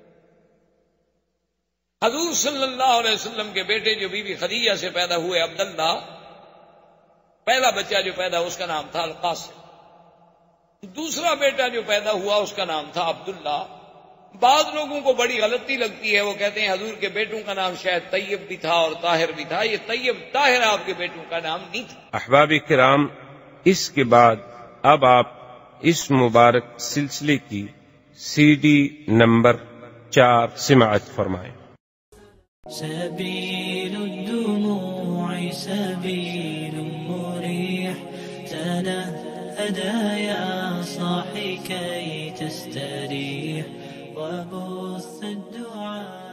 حضور صلی اللہ علیہ وسلم کے بیٹے جو بی بی خدیجہ سے پیدا ہوئے عبداللہ، پہلا بچہ جو پیدا اس کا نام تھا القاسم، دوسرا بیٹا جو پیدا ہوا اس کا نام تھا عبداللہ۔ بعض لوگوں کو بڑی غلطی لگتی ہے، وہ کہتے ہیں حضور کے بیٹوں کا نام شاید طیب بھی تھا اور طاہر بھی تھا، یہ طیب طاہر آپ کے بیٹوں کا نام نہیں تھا۔ احباب کرام، اس کے بعد اب آپ اس مبارک سلسلے کی CD نمبر 4 سماعت فرمائیں۔ سبيل الدموع سبيل مريح تنهدى يا صاحي كي تستريح وبث الدعاء